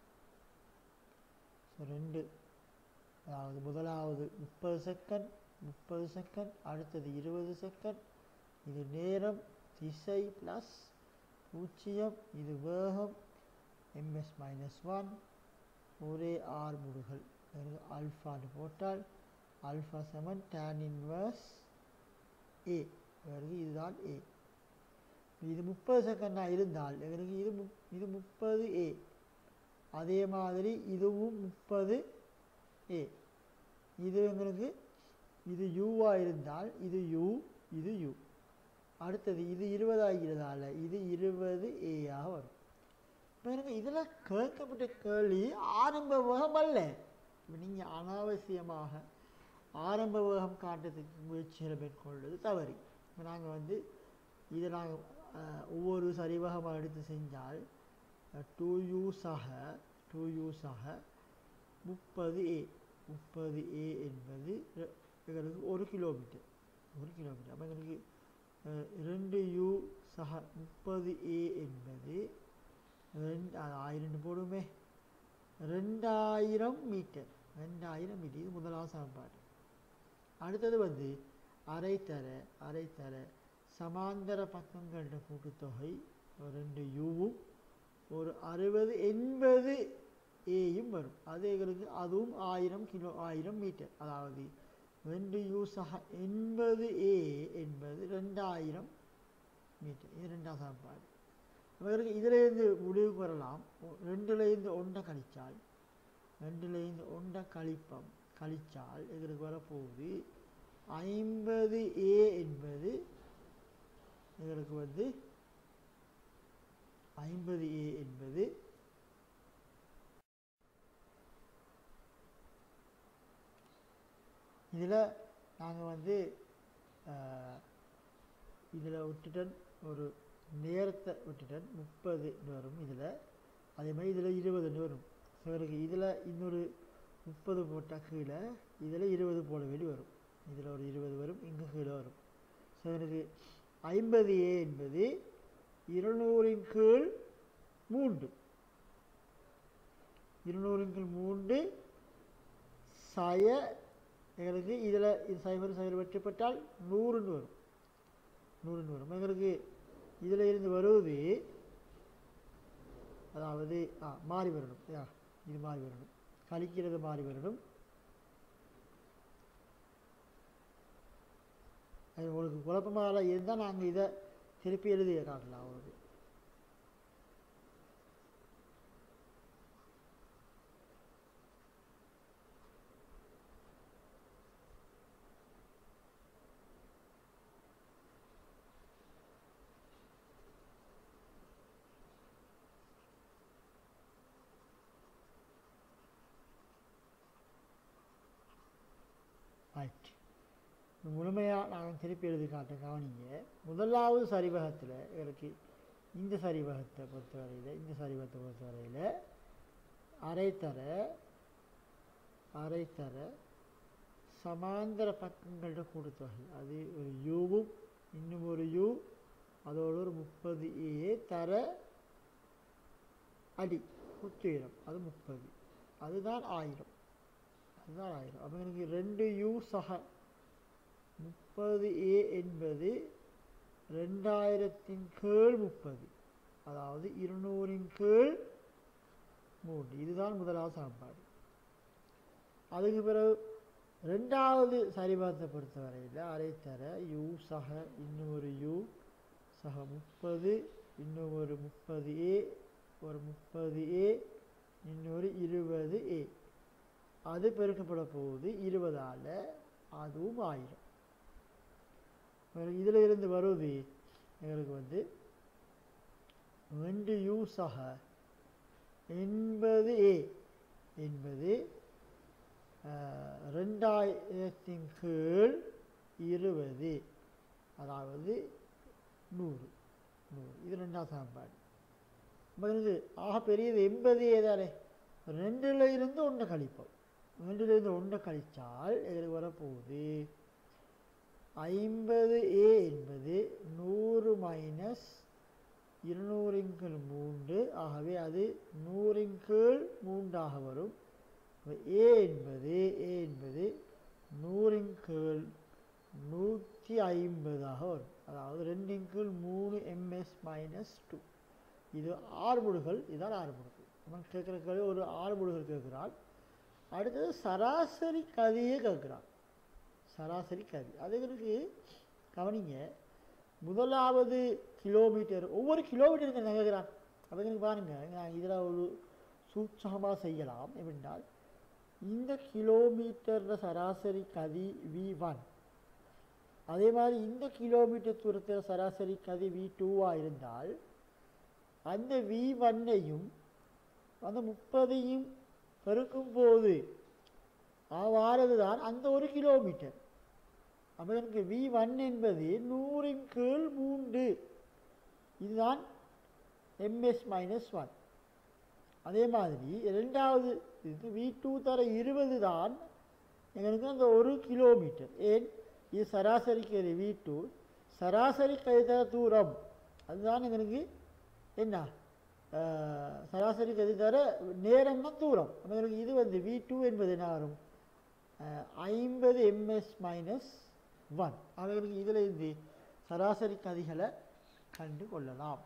ஸோ ரெண்டு அதாவது முதலாவது முப்பது செகண்ட் முப்பது செகண்ட் அடுத்தது இருபது செகண்ட். இது நேரம் திசை ப்ளஸ் பூஜ்ஜியம் இது வேகம் எம்எஸ் மைனஸ் ஒன் ஒரே ஆர்முடுகள் ஆல்ஃபான்னு போட்டால் alpha seven tan inverse A வருது. இதுதான் ஏ. இது முப்பது செகண்டாக இருந்தால் எங்களுக்கு இது மு இது முப்பது ஏ. அதே மாதிரி இதுவும் முப்பது ஏ. இது எங்களுக்கு இது யூவாக இருந்தால் இது யூ இது யூ. அடுத்தது இது இருபது ஆகிறதால இது இருபது ஏயாக வரும். இப்போ எனக்கு இதில் கேட்கப்பட்ட கேள்வி ஆரம்ப வேகம் அல்ல. இப்போ நீங்கள் அனாவசியமாக ஆரம்ப வேகம் காட்டுறதுக்கு முயற்சிகளை மேற்கொள்வது தவறு. இப்போ நாங்கள் வந்து இதை நாங்கள் ஒவ்வொரு சரிவகமாக எடுத்து செஞ்சால் டூ யூஸாக டூ யூஸாக முப்பது ஏ முப்பது ஏ என்பது எங்களுக்கு ஒரு கிலோமீட்டர் ஒரு கிலோமீட்டர் அப்போ எங்களுக்கு ரெண்டு யூ சக முப்பது ஏ என்பது ரெண்டு ஆயிரம் போடுமே ரெண்டாயிரம் மீட்டர் ரெண்டாயிரம் மீட்டர். இது முதலாவது சமன்பாடு. அடுத்தது வந்து அரைத்தர அரைத்தர சமாந்தர பக்கங்களோட கூட்டுத்தொகை ரெண்டு யூவும் ஒரு அறுபது எண்பது ஏயும் வரும். அது எங்களுக்கு அதுவும் ஆயிரம் கிலோ ஆயிரம் மீட்டர். அதாவது ரெண்டு யூ சக எண்பது ஏ என்பது ரெண்டாயிரம் மீட்டர். இது ரெண்டாம் சமன்பாடு. அவர்களுக்கு இதிலேருந்து முடிவுக்கு வரலாம். ரெண்டுலேருந்து ஒன்றை கழித்தால் ரெண்டுலேருந்து ஒன்றை கழிப்பம் கழித்தால் எங்களுக்கு வரப்போகுது ஐம்பது ஏ என்பது எங்களுக்கு வந்து ஐம்பது ஏ என்பது இதில் நாங்கள் வந்து இதில் விட்டுட்டன் ஒரு நேரத்தை விட்டுட்டன் முப்பது வரும். இதில் அதே மாதிரி இதில் இருபதுன்னு வரும். சிலருக்கு இதில் இன்னொரு முப்பது போட்டால் கீழே இதில் இருபது போட வேண்டி வரும். இதில் ஒரு இருபது வரும், இங்கே கீழே வரும். சிலருக்கு ஐம்பது ஏ என்பது இருநூறின் கீழ் மூன்று இருநூறின் கீழ் மூன்று சய எங்களுக்கு இதில் இது சைபர் சைபர் வெற்றப்பட்டால் நூறுன்னு வரும். நூறுன்னு வரும். எங்களுக்கு இதில் இருந்து வருவது அதாவது ஆ மாறி வரணும். இது மாறி வரணும், கழிக்கிறது மாறி வரணும். அது உங்களுக்கு குழப்பமாக இருந்தால் நாங்கள் இதை திருப்பி எழுதி காட்டலாம். அவருக்கு ரைட். முழுமையாக நாங்கள் திருப்பி எழுதி காட்ட கவனிங்க. முதலாவது சரிவகத்தில் எனக்கு இந்த சரிவகத்தை பொறுத்தவரையில் இந்த சரிவகத்தை பொறுத்தவரையில் அரைத்தர அரைத்தர சமாந்தர பக்கங்களோட கூட்டுத்தொகை அது ஒரு யூவும் இன்னும் ஒரு யூ அதோடு ஒரு முப்பது ஏ தர அடி குத்துயிரம் அது முப்பது, அதுதான் ஆயிரம். அதுதான் ஆயிரம். அப்போ எனக்கு ரெண்டு யூ சக முப்பது ஏ என்பது ரெண்டாயிரத்தின் கீழ் முப்பது, அதாவது இருநூறின் கீழ் மூன்று. இதுதான் முதலாவது சமன்பாடு. அதுக்கு பிறகு ரெண்டாவது சரிபார்த்தை பொறுத்தவரையில் அரைத்தர யூ சக இன்னும் ஒரு யூ சக முப்பது இன்னும் ஒரு முப்பது ஏ ஒரு முப்பது ஏ இன்னொரு இருபது ஏ அது பெருக்கப்பட போகுது இருபதால், அதுவும் ஆயிரம். இதில் இருந்து வருவது எங்களுக்கு வந்து ரெண்டு யூ சக எண்பது ஏ என்பது ரெண்டாயிரத்தின் கீழ் இருபது, அதாவது நூறு நூறு இது ரெண்டாம் சமன்பாடு. இது ஆக பெரியது எண்பது ஏ தானே. ரெண்டில் இருந்து ஒன்றை கழிப்போம். ரெண்டிலிருந்து ஒன்றை கழித்தால் எங்களுக்கு வரப்போகுது ஐம்பது ஏ என்பது நூறு மைனஸ் இருநூறின் கீழ் மூன்று, ஆகவே அது நூறின் கீழ் மூன்றாக வரும். ஏ என்பது ஏ என்பது நூறின் கீழ் நூற்றி ஐம்பதாக வரும். அதாவது ரெண்டின் கீழ் மூணு எம்எஸ் மைனஸ் டூ. இது ஆறுமுடுகள். இதுதான் ஆறுமுடுகள். நம்ம கேட்குற ஒரு ஆறுமுடுகள் கேட்குறாள். அடுத்தது சராசரி கதியை கேட்குறான். சராசரி கதி அதுகளுக்கு கவனிங்க. முதலாவது கிலோமீட்டர் ஒவ்வொரு கிலோமீட்டருக்கு என்ன கேட்குறான் அதுங்களுக்கு பாருங்கள். நான் இதில் ஒரு சூட்சமாக செய்யலாம். எப்படின்றால் இந்த கிலோமீட்டர் சராசரி கதி வி ஒன், அதே மாதிரி இந்த கிலோமீட்டர் தூரத்தில் சராசரி கதி வி டூவாக இருந்தால் அந்த வி ஒன்னையும் அந்த முப்பதையும் பெருக்கும் போது அவ்வாறு தான் அந்த ஒரு கிலோமீட்டர். அப்போ எனக்கு வி ஒன் என்பது நூறின் கீழ் மூன்று, இதுதான் எம்எஸ் மைனஸ் ஒன். அதே மாதிரி இரண்டாவது இது வி டூ தர இருபது தான் எங்களுக்கு அந்த ஒரு கிலோமீட்டர். ஏன் இது சராசரி கதி வி டூ, சராசரி கதி தர தூரம் அதுதான் எங்களுக்கு என்ன சராசரி கதி தர நேரம் தான் தூரம். எங்களுக்கு இது வந்து வி டூ என்பது என்ன வரும் ஐம்பது எம்எஸ் மைனஸ் ஒன். அவர்களுக்கு இதில் இருந்து சராசரி கதிகளை கண்டு கொள்ளலாம்.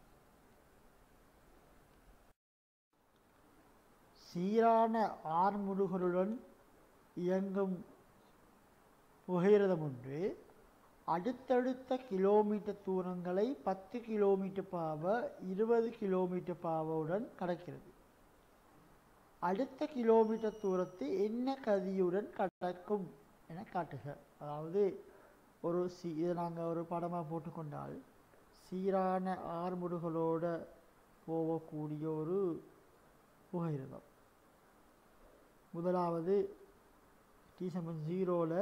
சீரான ஆர்முடுகளுடன் இயங்கும் புகையிரதம் ஒன்று அடுத்தடுத்த கிலோமீட்டர் தூரங்களை பத்து கிலோமீட்டர் பாவ இருபது கிலோமீட்டர் பாவுடன் கடக்கிறது. அடுத்த கிலோமீட்டர் தூரத்தை என்ன கதியுடன் கடக்கும் என காட்டுக. அதாவது ஒரு சி இதை நாங்கள் ஒரு படமாக போட்டுக்கொண்டால் சீரான ஆர்முடுகளோட போகக்கூடிய ஒரு புகையிரதம். முதலாவது டி சமன் ஜீரோவில்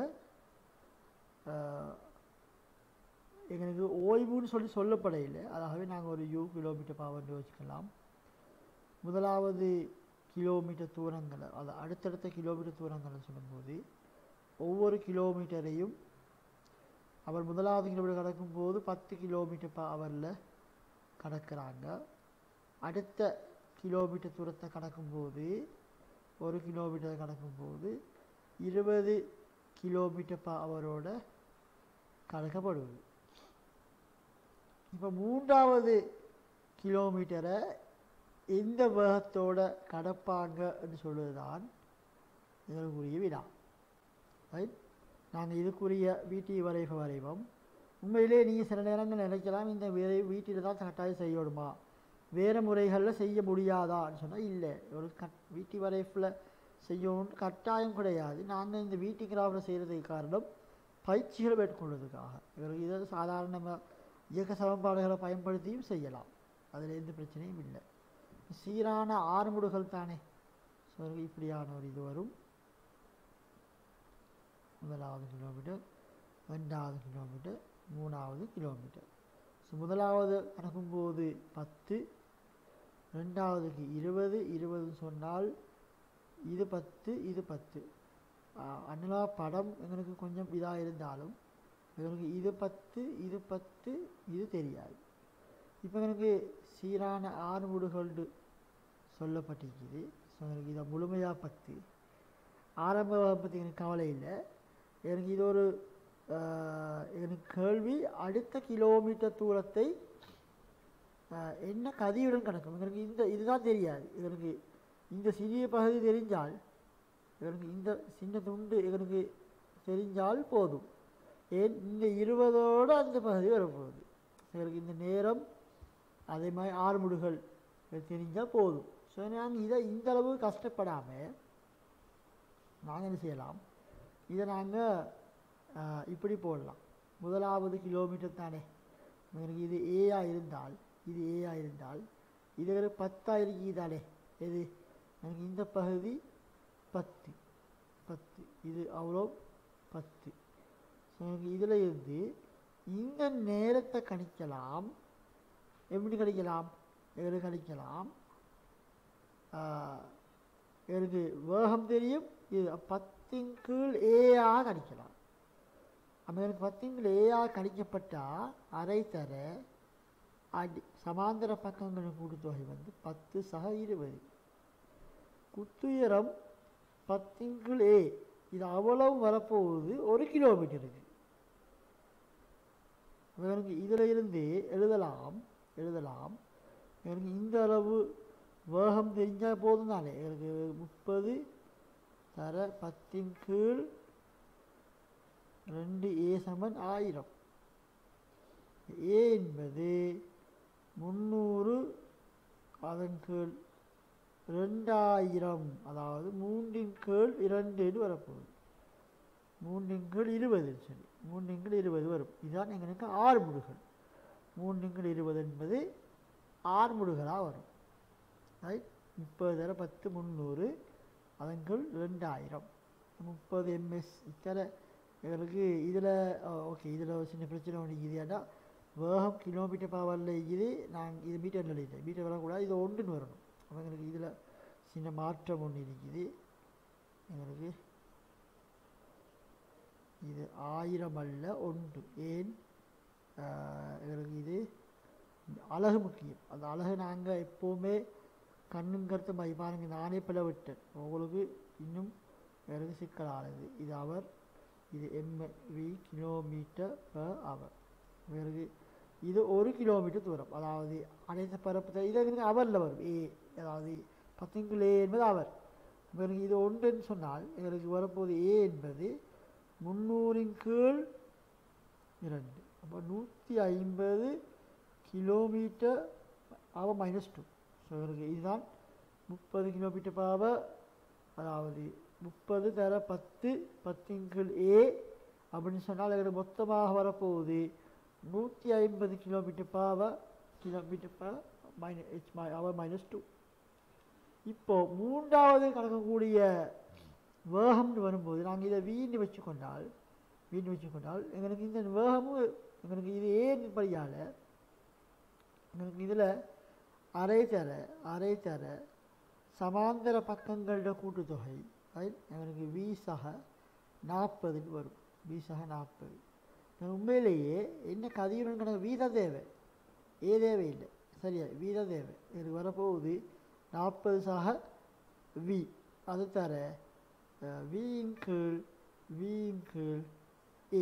எங்களுக்கு ஓய்வுன்னு சொல்லி சொல்லப்படையில்லை, அதாகவே நாங்கள் ஒரு யூ கிலோமீட்டர் பாவன்னு யோசிக்கலாம். முதலாவது கிலோமீட்டர் தூரங்களை அது அடுத்தடுத்த கிலோமீட்டர் தூரங்களை சொல்லும்போது ஒவ்வொரு கிலோமீட்டரையும் அவர் முதலாவது கிலோமீட்டர் கடக்கும்போது பத்து கிலோமீட்டர் ப அவரில் கடக்கிறாங்க. அடுத்த கிலோமீட்டர் தூரத்தை கடக்கும்போது ஒரு கிலோமீட்டர் கடக்கும்போது இருபது கிலோமீட்டர் ப அவரோட கடக்கப்படுவது. இப்போ மூன்றாவது கிலோமீட்டரை எந்த வேகத்தோட கடப்பாங்க என்று சொல்வது தான் இதற்குரிய வினா. ரைட், நாங்கள் இதுக்குரிய வீட்டி வரைவு வரைவோம். உண்மையிலே நீங்கள் சில நேரங்கள் நினைக்கலாம் இந்த விரை வீட்டில் தான் கட்டாயம் செய்யணுமா, வேறு முறைகளில் செய்ய முடியாதான்னு சொன்னால் இல்லை. ஒரு கட் வீட்டு வரைவில் செய்யணும்னு கட்டாயம் கிடையாது. நாங்கள் இந்த வீட்டு கிராஃபில் செய்கிறதுக்கு காரணம் பயிற்சிகளை மேற்கொள்வதற்காக. இவருக்கு இதை சாதாரணமாக இயக்க சமன்பாடுகளை பயன்படுத்தியும் செய்யலாம், அதில் எந்த பிரச்சனையும் இல்லை. சீரான ஆறுமுடுகள் தானே, ஸோ இப்படியான ஒரு இது வரும். முதலாவது கிலோமீட்டர், ரெண்டாவது கிலோமீட்டர், மூணாவது கிலோமீட்டர். ஸோ முதலாவது கணக்கும்போது பத்து, ரெண்டாவதுக்கு இருபது, இருபதுன்னு சொன்னால் இது பத்து, இது பத்து. அண்ணலா படம் எங்களுக்கு கொஞ்சம் இதாக இருந்தாலும் எங்களுக்கு இது பத்து, இது பத்து, இது தெரியாது. இப்போ எனக்கு சீரான ஆறுமுடுகள் சொல்லப்பட்டிருக்குது. ஸோ எனக்கு இதை முழுமையாக பத்து. ஆரம்ப பற்றி எனக்கு கவலை இல்லை. எனக்கு இது ஒரு எனக்கு கேள்வி, அடுத்த கிலோமீட்டர் தூரத்தை என்ன கதியுடன் கணக்கும். எனக்கு இந்த இதுதான் தெரியாது. எனக்கு இந்த சிறிய பகுதி தெரிஞ்சால், எனக்கு இந்த சின்ன துண்டு எனக்கு தெரிஞ்சால் போதும். ஏன் இந்த இருபதோடு அந்த பகுதி வரப்போகுது. எனக்கு இந்த நேரம் அதே மாதிரி ஆறுமுடுகள் தெரிஞ்சால் போதும். ஸோ நாங்கள் இதை இந்த அளவு கஷ்டப்படாமல் நாங்கள் என்ன செய்யலாம், இதை நாங்கள் இப்படி போடலாம். முதலாவது கிலோமீட்டர் தானே, எனக்கு இது ஏயா இருந்தால் இது ஏயா இருந்தால் இது ஒரு பத்தாக இருக்குதானே, எது எனக்கு இந்த பகுதி பத்து பத்து இது அவ்வளோ பத்து. ஸோ எனக்கு இதில் இருந்து இந்த நேரத்தை கணிக்கலாம். எப்படி கணிக்கலாம், எங்களுக்கு கணிக்கலாம். எனக்கு வேகம் தெரியும், இது பத்தின் கீழ் ஏயாக கணிக்கலாம். அப்போ எனக்கு பத்தின் கீழ் ஏயாக கணிக்கப்பட்டால் அரை தர அடி சமாந்தர பக்கங்களின் கூட்டுத்தொகை வந்து பத்து சக இருபது. குத்துயரம் பத்தின் கீழ் ஏ, இது அவ்வளவு வரப்போகுது ஒரு கிலோமீட்டருக்கு. எனக்கு இதில் இருந்து எழுதலாம் எழுதலாம் எனக்கு இந்த அளவு வேகம் தெரிஞ்சால் போதும் தானே. எனக்கு முப்பது தர பத்தின் கீழ் ரெண்டு ஏ சமன் ஆயிரம். ஏ என்பது முந்நூறு, அதன் கீழ் ரெண்டாயிரம், அதாவது மூன்றின் கீழ் இரண்டுன்னு வரப்போகுது. மூன்றின் கீழ் இருபது சரி மூன்றின் கீழ் இருபது வரும். இதுதான் எங்களுக்கு ஆறு முடுகள். மூன்றின் கீழ் இருபது என்பது ஆறு முடுகளாக வரும். ரைட், முப்பது தர பத்து முந்நூறு, அதன் கீழ் ரெண்டாயிரம், முப்பது எம்எஸ். இத்தனை எங்களுக்கு இதில் ஓகே. இதில் சின்ன பிரச்சனை ஒன்று இருக்குது. ஏன்னா வேகம் கிலோமீட்டர் பவரில் இருக்குது, நாங்கள் இது மீட்டரில் இல்லை, மீட்டர் வரக்கூடாது, இது ஒன்றுன்னு வரணும். அப்போ எங்களுக்கு இதில் சின்ன மாற்றம் ஒன்று இருக்குது. எங்களுக்கு இது ஆயிரம் அல்ல ஒன்று. ஏன் எங்களுக்கு இது அழகு முக்கியம். அந்த அழகு நாங்கள் எப்போவுமே கண்ணுங்கிறது மை பாருங்க, நானே பிள விட்டேன். உங்களுக்கு இன்னும் எனக்கு சிக்கலானது. இது அவர், இது எம்வி கிலோமீட்டர் பர் அவர். பிறகு இது ஒரு கிலோமீட்டர் தூரம், அதாவது அனைத்து பரப்பு இது எனக்கு அவரில் வரும். ஏ அதாவது பத்திங்குள் ஏ என்பது அவர். பிறகு இது ஒன்றுன்னு சொன்னால் எங்களுக்கு வரப்போது ஏ என்பது முந்நூறின் கீழ் இரண்டு, அப்போ நூற்றி ஐம்பது kilometre hour minus two. So எங்களுக்கு இதுதான் முப்பது கிலோமீட்டர் பாவர், அதாவது முப்பது தர பத்து பத்தின்கீழ் ஏ அப்படின்னு சொன்னால் எங்களுக்கு மொத்தமாக வரப்போகுது நூற்றி ஐம்பது kilometre per hour kilometre per minus H மை அவர் மைனஸ் டூ. இப்போது மூன்றாவது கணக்கக்கூடிய வேகம்னு வரும்போது நாங்கள் இதை வீண்டு வச்சுக்கொண்டால் வீண்டு வச்சுக்கொண்டால் எங்களுக்கு இந்த வேகமும் எங்களுக்கு இது ஏன் படியால் எங்களுக்கு இதில் அரை தர அரை தர சமாந்தர பக்கங்களோட கூட்டுத்தொகை எங்களுக்கு வி சக நாற்பதுன்னு வரும். வி சக நாற்பது. உண்மையிலேயே என்ன கதியுடன் கணக்கு வீத தேவை, ஏ தேவையில்லை, சரியா? வீத தேவை எனக்கு வரப்போகுது நாற்பது சக வி. அது தர வியின் கீழ் வியின் கீழ் ஏ.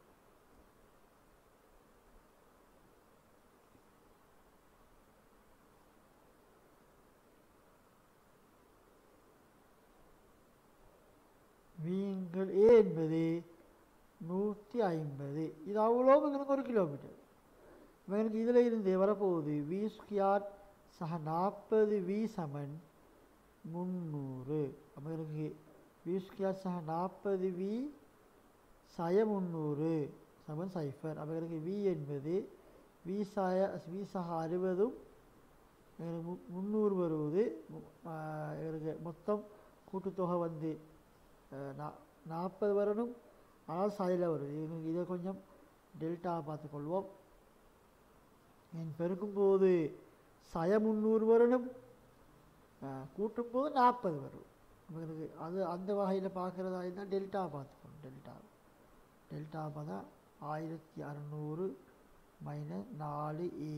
விங்கள் ஏ என்பது நூற்றி ஐம்பது. இது அவ்வளோ எங்களுக்கு ஒரு கிலோமீட்டர். எங்களுக்கு இதில் இருந்து வரப்போகுது வி ஸ்கொயர் சக நாற்பது வி சமன் முந்நூறு. அப்போ எனக்கு வி ஸ்கொயர் சக நாற்பது வி சய முந்நூறு சமன் சைஃபர். அப்போ எனக்கு வி என்பது வி சய வி சக அறுபதும் எனக்கு முந்நூறு வருவது. எனக்கு மொத்தம் கூட்டுத்தொகை வந்து நா நாற்பது வரணும், ஆனால் சாயில் வருது. எங்களுக்கு இதை கொஞ்சம் டெல்டா பார்த்துக்கொள்வோம். என் பெருக்கும்போது சய முந்நூறு வரணும், கூட்டும்போது நாற்பது வரும். எங்களுக்கு அது அந்த வகையில் பார்க்குறதா இருந்தால் டெல்டா பார்த்துக்கணும். டெல்டா டெல்டா பார்த்தா ஆயிரத்தி அறநூறு மைனஸ் நாலு ஏ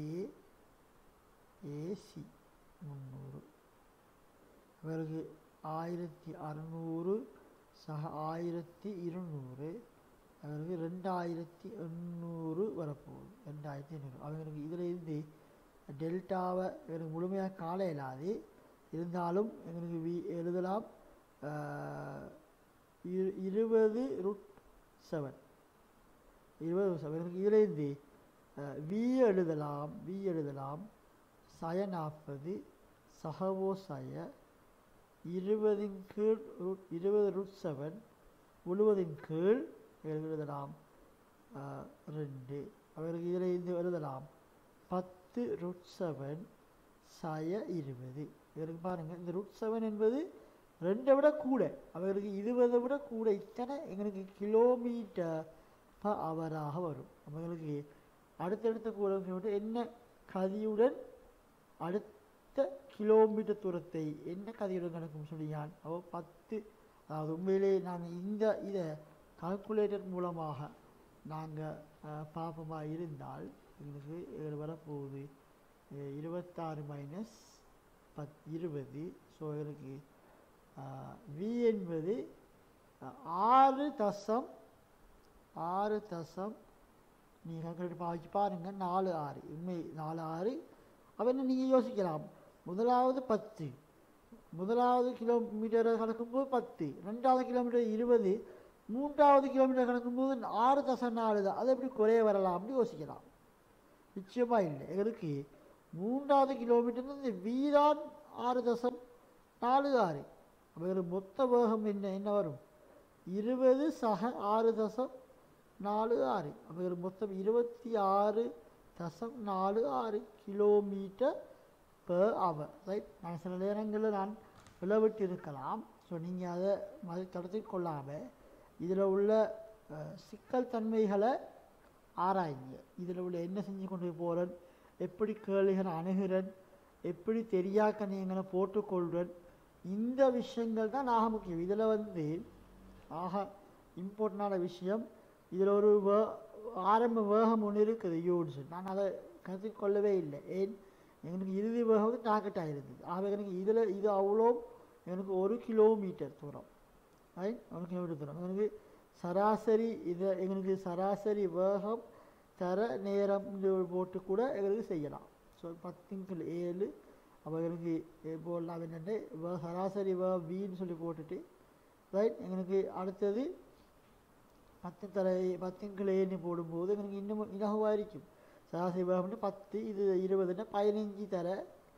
ஏசி முந்நூறு. பிறகு ஆயிரத்தி அறநூறு சக ஆயிரத்தி இருநூறு, அவருக்கு ரெண்டாயிரத்தி எண்ணூறு வரப்போகுது. ரெண்டாயிரத்தி எண்ணூறு அவங்களுக்கு இதில் இருந்து டெல்டாவை எனக்கு முழுமையாக காண இயலாது. இருந்தாலும் எங்களுக்கு வி எழுதலாம் இருபது ரூட் செவன் இருபது செவன் எனக்கு இதில் இருந்து வி எழுதலாம் வி எழுதலாம் சய நாற்பது சகவோ சய இருபதின் கீழ் ரூட் இருபது ரூட் செவன் முழுவதின் கீழ் எழுதலாம் ரெண்டு. அவருக்கு இதில் இருந்து எழுதலாம் பத்து ரூட் செவன் சய இருபது. இதற்கு பாருங்கள், இந்த ரூட் செவன் என்பது ரெண்டை விட கூட, அவருக்கு இருபதை விட கூட. இத்தனை எங்களுக்கு கிலோமீட்டர் பர் அவராக வரும். அவங்களுக்கு அடுத்தடுத்த கூட என்ன கதியுடன் அடுத்த கிலோமீட்டர் தூரத்தை என்ன கதியுடன் கணக்கும் சொல்லியான் அவ பத்து. அதாவது உண்மையிலே நாங்கள் இந்த இதை கால்குலேட்டர் மூலமாக நாங்கள் பார்ப்பமாக இருந்தால் எங்களுக்கு இதில் வரப்போகுது இருபத்தாறு மைனஸ் பத் இருபது. ஸோ எங்களுக்கு வி என்பது ஆறு தசம் ஆறு தசம் நீங்கள் கால்குலேட்டர் பாவிச்சு பாருங்கள், நாலு ஆறு உண்மை நாலு ஆறு. அப்போ என்ன நீங்கள் யோசிக்கலாம், முதலாவது பத்து, முதலாவது கிலோமீட்டரை கணக்கும்போது பத்து, ரெண்டாவது கிலோமீட்டர் இருபது, மூன்றாவது கிலோமீட்டர் கணக்கும்போது ஆறு தசம் நாலு தான். அது எப்படி குறைய வரலாம் அப்படின்னு யோசிக்கலாம். நிச்சயமாக இல்லை. எங்களுக்கு மூன்றாவது கிலோமீட்டர் இந்த வீதான் ஆறு தசம் நாலு ஆறு. அப்போ எங்களுக்கு மொத்த வேகம் என்ன என்ன வரும் இருபது சக ஆறு தசம் நாலு ஆறு. அப்போ எங்களுக்கு மொத்தம் இருபத்தி ஆறு தசம் நாலு ஆறு கிலோமீட்டர் பர் அவர். ரைட். நான் சில நேரங்களில் நான் விளவிட்டு இருக்கலாம். ஸோ நீங்கள் அதை மது தடுத்து கொள்ளாமல் இதில் உள்ள சிக்கல் தன்மைகளை ஆராய்ங்க. இதில் உள்ள என்ன செஞ்சு கொண்டு போகிறேன், எப்படி கேள்விகளை அணுகிறேன், எப்படி தெரியாக்க நீங்களை போட்டுக்கொள்கிறேன், இந்த விஷயங்கள் தான் ஆக முக்கியம். இதில் வந்து ஆக இம்பார்ட்டண்டான விஷயம், இதில் ஒரு வே ஆரம்ப வேகம் ஒன்று இருக்குது யூனிட்ஸ். நான் அதை கருத்தில் கொள்ளவே இல்லை. ஏன் எனக்கு இறுதி வேகம் வந்து டார்கெட் ஆகிருந்தது. ஆக எனக்கு இதில் இது அவ்வளோ எனக்கு ஒரு கிலோமீட்டர் தூரம் ரைட் ஒரு கிலோமீட்டர் தூரம் எங்களுக்கு சராசரி இதை எங்களுக்கு சராசரி வேகம் தர நேரம் போட்டு கூட எங்களுக்கு செய்யலாம். ஸோ பத்துங்கள் ஏழு அப்போ எங்களுக்கு போடலாம் என்னென்னு சராசரி வே வின்னு சொல்லி போட்டுட்டு ரைட் எங்களுக்கு அடுத்தது பத்து தர பத்துங்கள் ஏன்னு போடும்போது எங்களுக்கு இன்னும் இலகுவாக இருக்கும். சராசரி வேகம்னு பத்து இது இருபதுன்னா பதினஞ்சு தர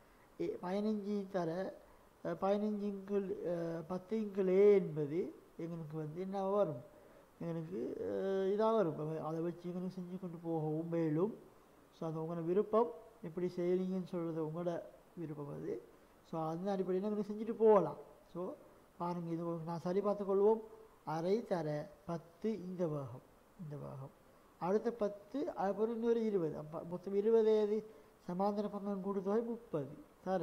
பதினஞ்சு தர பதினஞ்சுங்கள் பத்துங்கள் ஏ என்பது எங்களுக்கு வந்து என்ன வரும் எங்களுக்கு இதாக வரும். அதை வச்சு எங்களுக்கு செஞ்சு கொண்டு போகவும் மேலும். ஸோ அது உங்களோட விருப்பம் எப்படி செய்கிறீங்கன்னு சொல்கிறது உங்களோட விருப்பம் அது. ஸோ அந்த அடிப்படையில் எங்களுக்கு செஞ்சுட்டு போகலாம். ஸோ பாருங்கள் இது நான் சரி பார்த்துக்கொள்வோம். அரை தர பத்து இந்த வேகம் இந்த வேகம் அடுத்த பத்து அப்புறம் இன்னொரு இருபது அப்போ மொத்தம் இருபது ஏது சமாந்தர பங்கம் கூட்டுத்தொகை முப்பது தர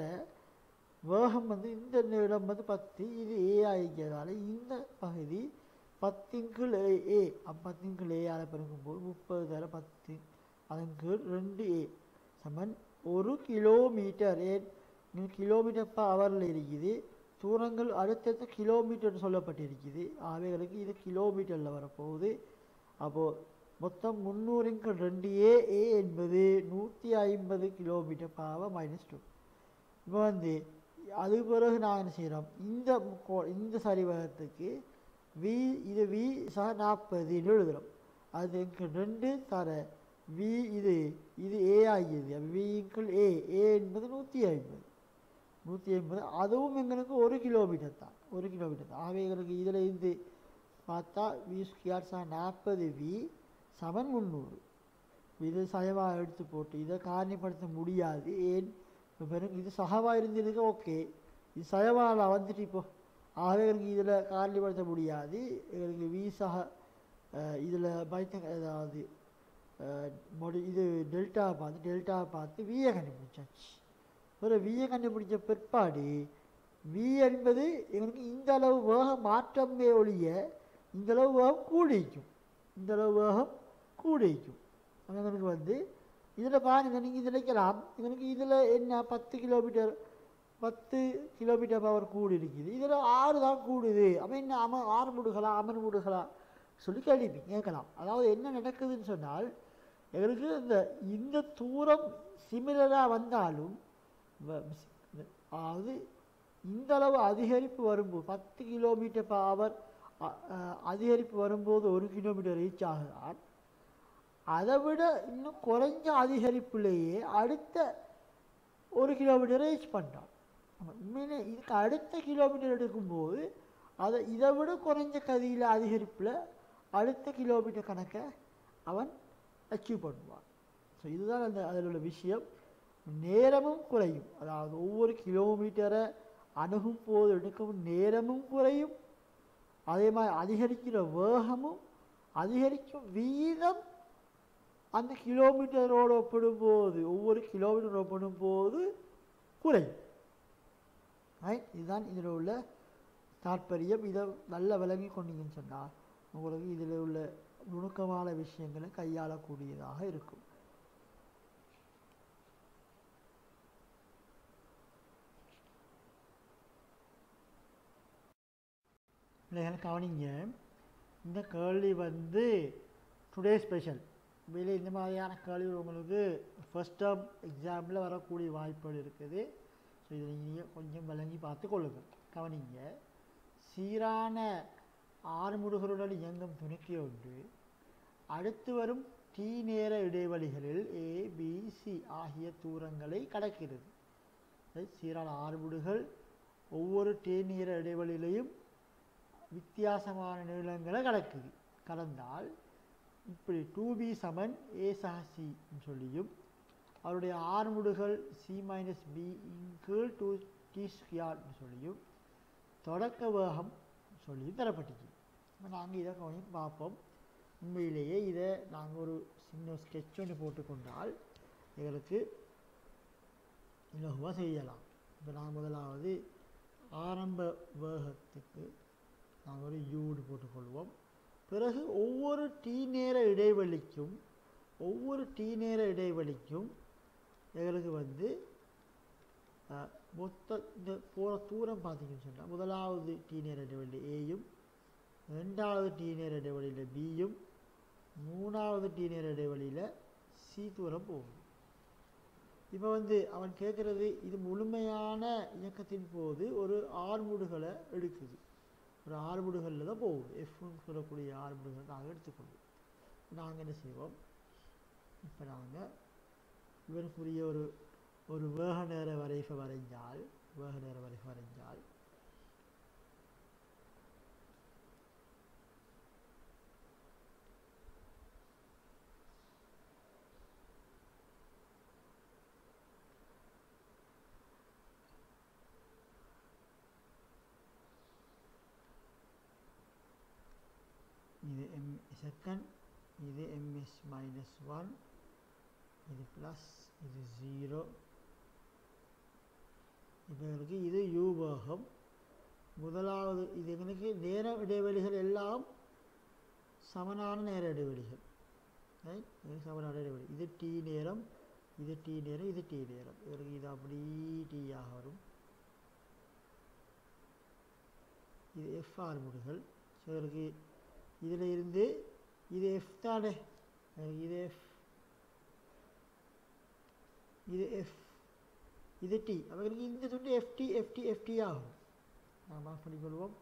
வேகம் வந்து இந்த இடம் வந்து பத்து இது ஏ ஆகிக்கிறதால இந்த பகுதி பத்தின்குள் ஏ பத்தின்குள் ஏஆல பெருக்கும்போது முப்பது தர பத்து அதன் கீழ் ரெண்டு ஏ சமன் ஒரு கிலோமீட்டர் ஏன் கிலோமீட்டர் பர் ஹவரில் இருக்குது. தூரங்கள் அடுத்தடுத்த கிலோமீட்டர் சொல்லப்பட்டிருக்குது. அவைகளுக்கு இது கிலோமீட்டரில் வரப்போகுது. அப்போது மொத்தம் முந்நூறுக்கு ரெண்டு ஏ ஏ என்பது நூற்றி ஐம்பது kilometre per hour minus two. இப்போ வந்து அது பிறகு நான் என்ன செய்கிறோம் இந்த இந்த சரிவகத்துக்கு வி இது வி சக நாற்பதுன்னு எழுதுகிறோம். அது எங்களுக்கு ரெண்டு தர வி இது இது ஏ ஆகியது விக்குள் ஏ ஏ என்பது நூற்றி ஐம்பது நூற்றி ஐம்பது அதுவும் எங்களுக்கு ஒரு கிலோமீட்டர் தான் ஒரு கிலோமீட்டர் தான். ஆகவே எங்களுக்கு இதில் இருந்து பார்த்தா வி ஸ்கொயர் சக நாற்பது வி சமன் முந்நூறு. இது சகவாக எடுத்து போட்டு இதை காரணிப்படுத்த முடியாது. ஏன் இப்போ பெரும் இது சகவாக இருந்திருக்கு ஓகே இது சகவாக வந்துட்டு இப்போது ஆகவே எங்களுக்கு இதில் காரணிப்படுத்த முடியாது. எங்களுக்கு வி சக இதில் பைத்த அதாவது மொழி இது டெல்டாவை பார்த்து டெல்டாவை பார்த்து வியை கண்டுபிடிச்சாச்சு. ஒரு வியை கண்டுபிடிச்ச பிற்பாடு வி என்பது எங்களுக்கு இந்த அளவு வேகம் மாற்றமே ஒழிய இந்தளவு வேகம் கூடிக்கும் இந்தளவு வேகம் கூடிக்கும். எங்களுக்கு வந்து இதில் பாருங்க நீங்கள் இதில் வைக்கலாம் எங்களுக்கு இதில் என்ன பத்து கிலோமீட்டர் பத்து கிலோமீட்டர் பவர் கூடு இருக்குது. இதில் ஆறு தான் கூடுது அப்போ என்ன அம ஆறு முடுகளா அமர் முடுகளா சொல்லி கேள்வி கேட்கலாம். அதாவது என்ன நடக்குதுன்னு சொன்னால் எங்களுக்கு இந்த இந்த தூரம் சிமிலராக வந்தாலும் அதாவது இந்தளவு அதிகரிப்பு வரும்போது பத்து கிலோமீட்டர் பர் ஹவர் அதிகரிப்பு வரும்போது ஒரு கிலோமீட்டர் ரீச் ஆகுதான். அதை விட இன்னும் குறைஞ்ச அதிகரிப்புலேயே அடுத்த ஒரு கிலோமீட்டரை ரீச் பண்ணுறான். உண்மையிலே இதுக்கு அடுத்த கிலோமீட்டர் எடுக்கும்போது அதை இதை விட குறைஞ்ச கதியில் அதிகரிப்பில் அடுத்த கிலோமீட்டர் கணக்கை அவன் அச்சீவ் பண்ணுவான். ஸோ இதுதான் அந்த அதில் உள்ள விஷயம். நேரமும் குறையும். அதாவது ஒவ்வொரு கிலோமீட்டரை அணுகும் போது எடுக்கும் நேரமும் குறையும். அதே மாதிரி அதிகரிக்கிற வேகமும் அதிகரிக்கும் வீதம் அந்த கிலோமீட்டரோடு ஒப்பிடும்போது ஒவ்வொரு கிலோமீட்டர் ஒப்பிடும்போது குறையும். ரைட் இதுதான் இதில் உள்ள தாற்பயம். இதை நல்லா விளங்கி கொண்டீங்கன்னு சொன்னால் உங்களுக்கு இதில் உள்ள நுணுக்கமான விஷயங்களை கையாளக்கூடியதாக இருக்கும். பிள்ளைகள் கவனிங்க, இந்த கேள்வி வந்து டுடே ஸ்பெஷல். வெளியே இந்த மாதிரியான கேள்வி உங்களுக்கு ஃபர்ஸ்ட் டேர்ம் எக்ஸாமில் வரக்கூடிய வாய்ப்புகள் இருக்குது. ஸோ இதை நீங்கள் கொஞ்சம் விளங்கி பார்த்து கொள்ளுங்கள். கவனிங்க, சீரான ஆறுமுடுகளுடன் இயங்கும் துணைக்கு ஒன்று அடுத்து வரும் டி நேர இடைவெளிகளில் ஏ பி சி ஆகிய தூரங்களை கடக்கிறது. சீரான ஆறுமுடுகள் ஒவ்வொரு டி நேர இடைவெளியிலையும் வித்தியாசமான நீளங்களை கடக்குது. கடந்தால் இப்படி டூ பி சமன் ஏ சக சின்னு சொல்லியும் அவருடைய ஆறுமுடுகள் சி மைனஸ் பி கீழ் டூ டி ஸ்கியார்னு சொல்லியும் தொடக்க வேகம் சொல்லியும் தரப்பட்டுச்சு. இப்போ நாங்கள் இதை கொஞ்சம் பார்ப்போம். உண்மையிலேயே இதை நாங்கள் ஒரு சின்ன ஸ்கெட்ச் ஒன்று போட்டுக்கொண்டால் எங்களுக்கு இலகுவாக செய்யலாம். இப்போ நாங்கள் முதலாவது ஆரம்ப வேகத்துக்கு நாங்கள் ஒரு யூடு போட்டுக்கொள்வோம். பிறகு ஒவ்வொரு டி நேர இடைவெளிக்கும் ஒவ்வொரு டி நேர இடைவெளிக்கும் எங்களுக்கு வந்து மொத்த இந்த போகிற தூரம் பார்த்தீங்கன்னு சொன்னால் முதலாவது டி நேர இடைவெளி ஏயும் ரெண்டாவது டி நேர இடைவெளியில் பியும் மூணாவது டி நேர இடைவெளியில் சி தூரம் போகும். இப்போ வந்து அவன் கேட்குறது இது முழுமையான இயக்கத்தின் போது ஒரு ஆறுமுடுகளை எடுக்குது. ஒரு ஆறுமுடுகளில் தான் போகுது. எஃப்னு சொல்லக்கூடிய ஆறுமுடுகளை நாங்கள் எடுத்துக்கொள்வோம். நாங்கள் என்ன செய்வோம், இப்போ நாங்கள் இவருக்குரிய ஒரு ஒரு வேக நேர வரைவை வரைஞ்சால் வேக நேர வரைவை வரைஞ்சால் இது எம் செகண்ட், இது எம்எஸ் மைனஸ் ஒன், இது ப்ளஸ், இது ஜீரோ. இப்போ எனக்கு இது யூ வேகம். முதலாவது இது எனக்கு நேர இடைவெளிகள் எல்லாம் சமனான நேர இடைவெளிகள். ரைட், இது சமனான இடைவெளி. இது டி நேரம், இது டி நேரம், இது டி நேரம். இதற்கு இது அப்படி டீயாக வரும். இது எஃப் ஆர்முடுகள். ஸோ இதற்கு இதில் இருந்து இது எஃப் தானே, இது எஃப், இது எஃப், இது டி. அவங்களுக்கு இந்த துண்டு எஃப்டி எஃப்டி எஃப்டி ஆகும். நாம் மார்க் பண்ணிக்கொள்வோம்.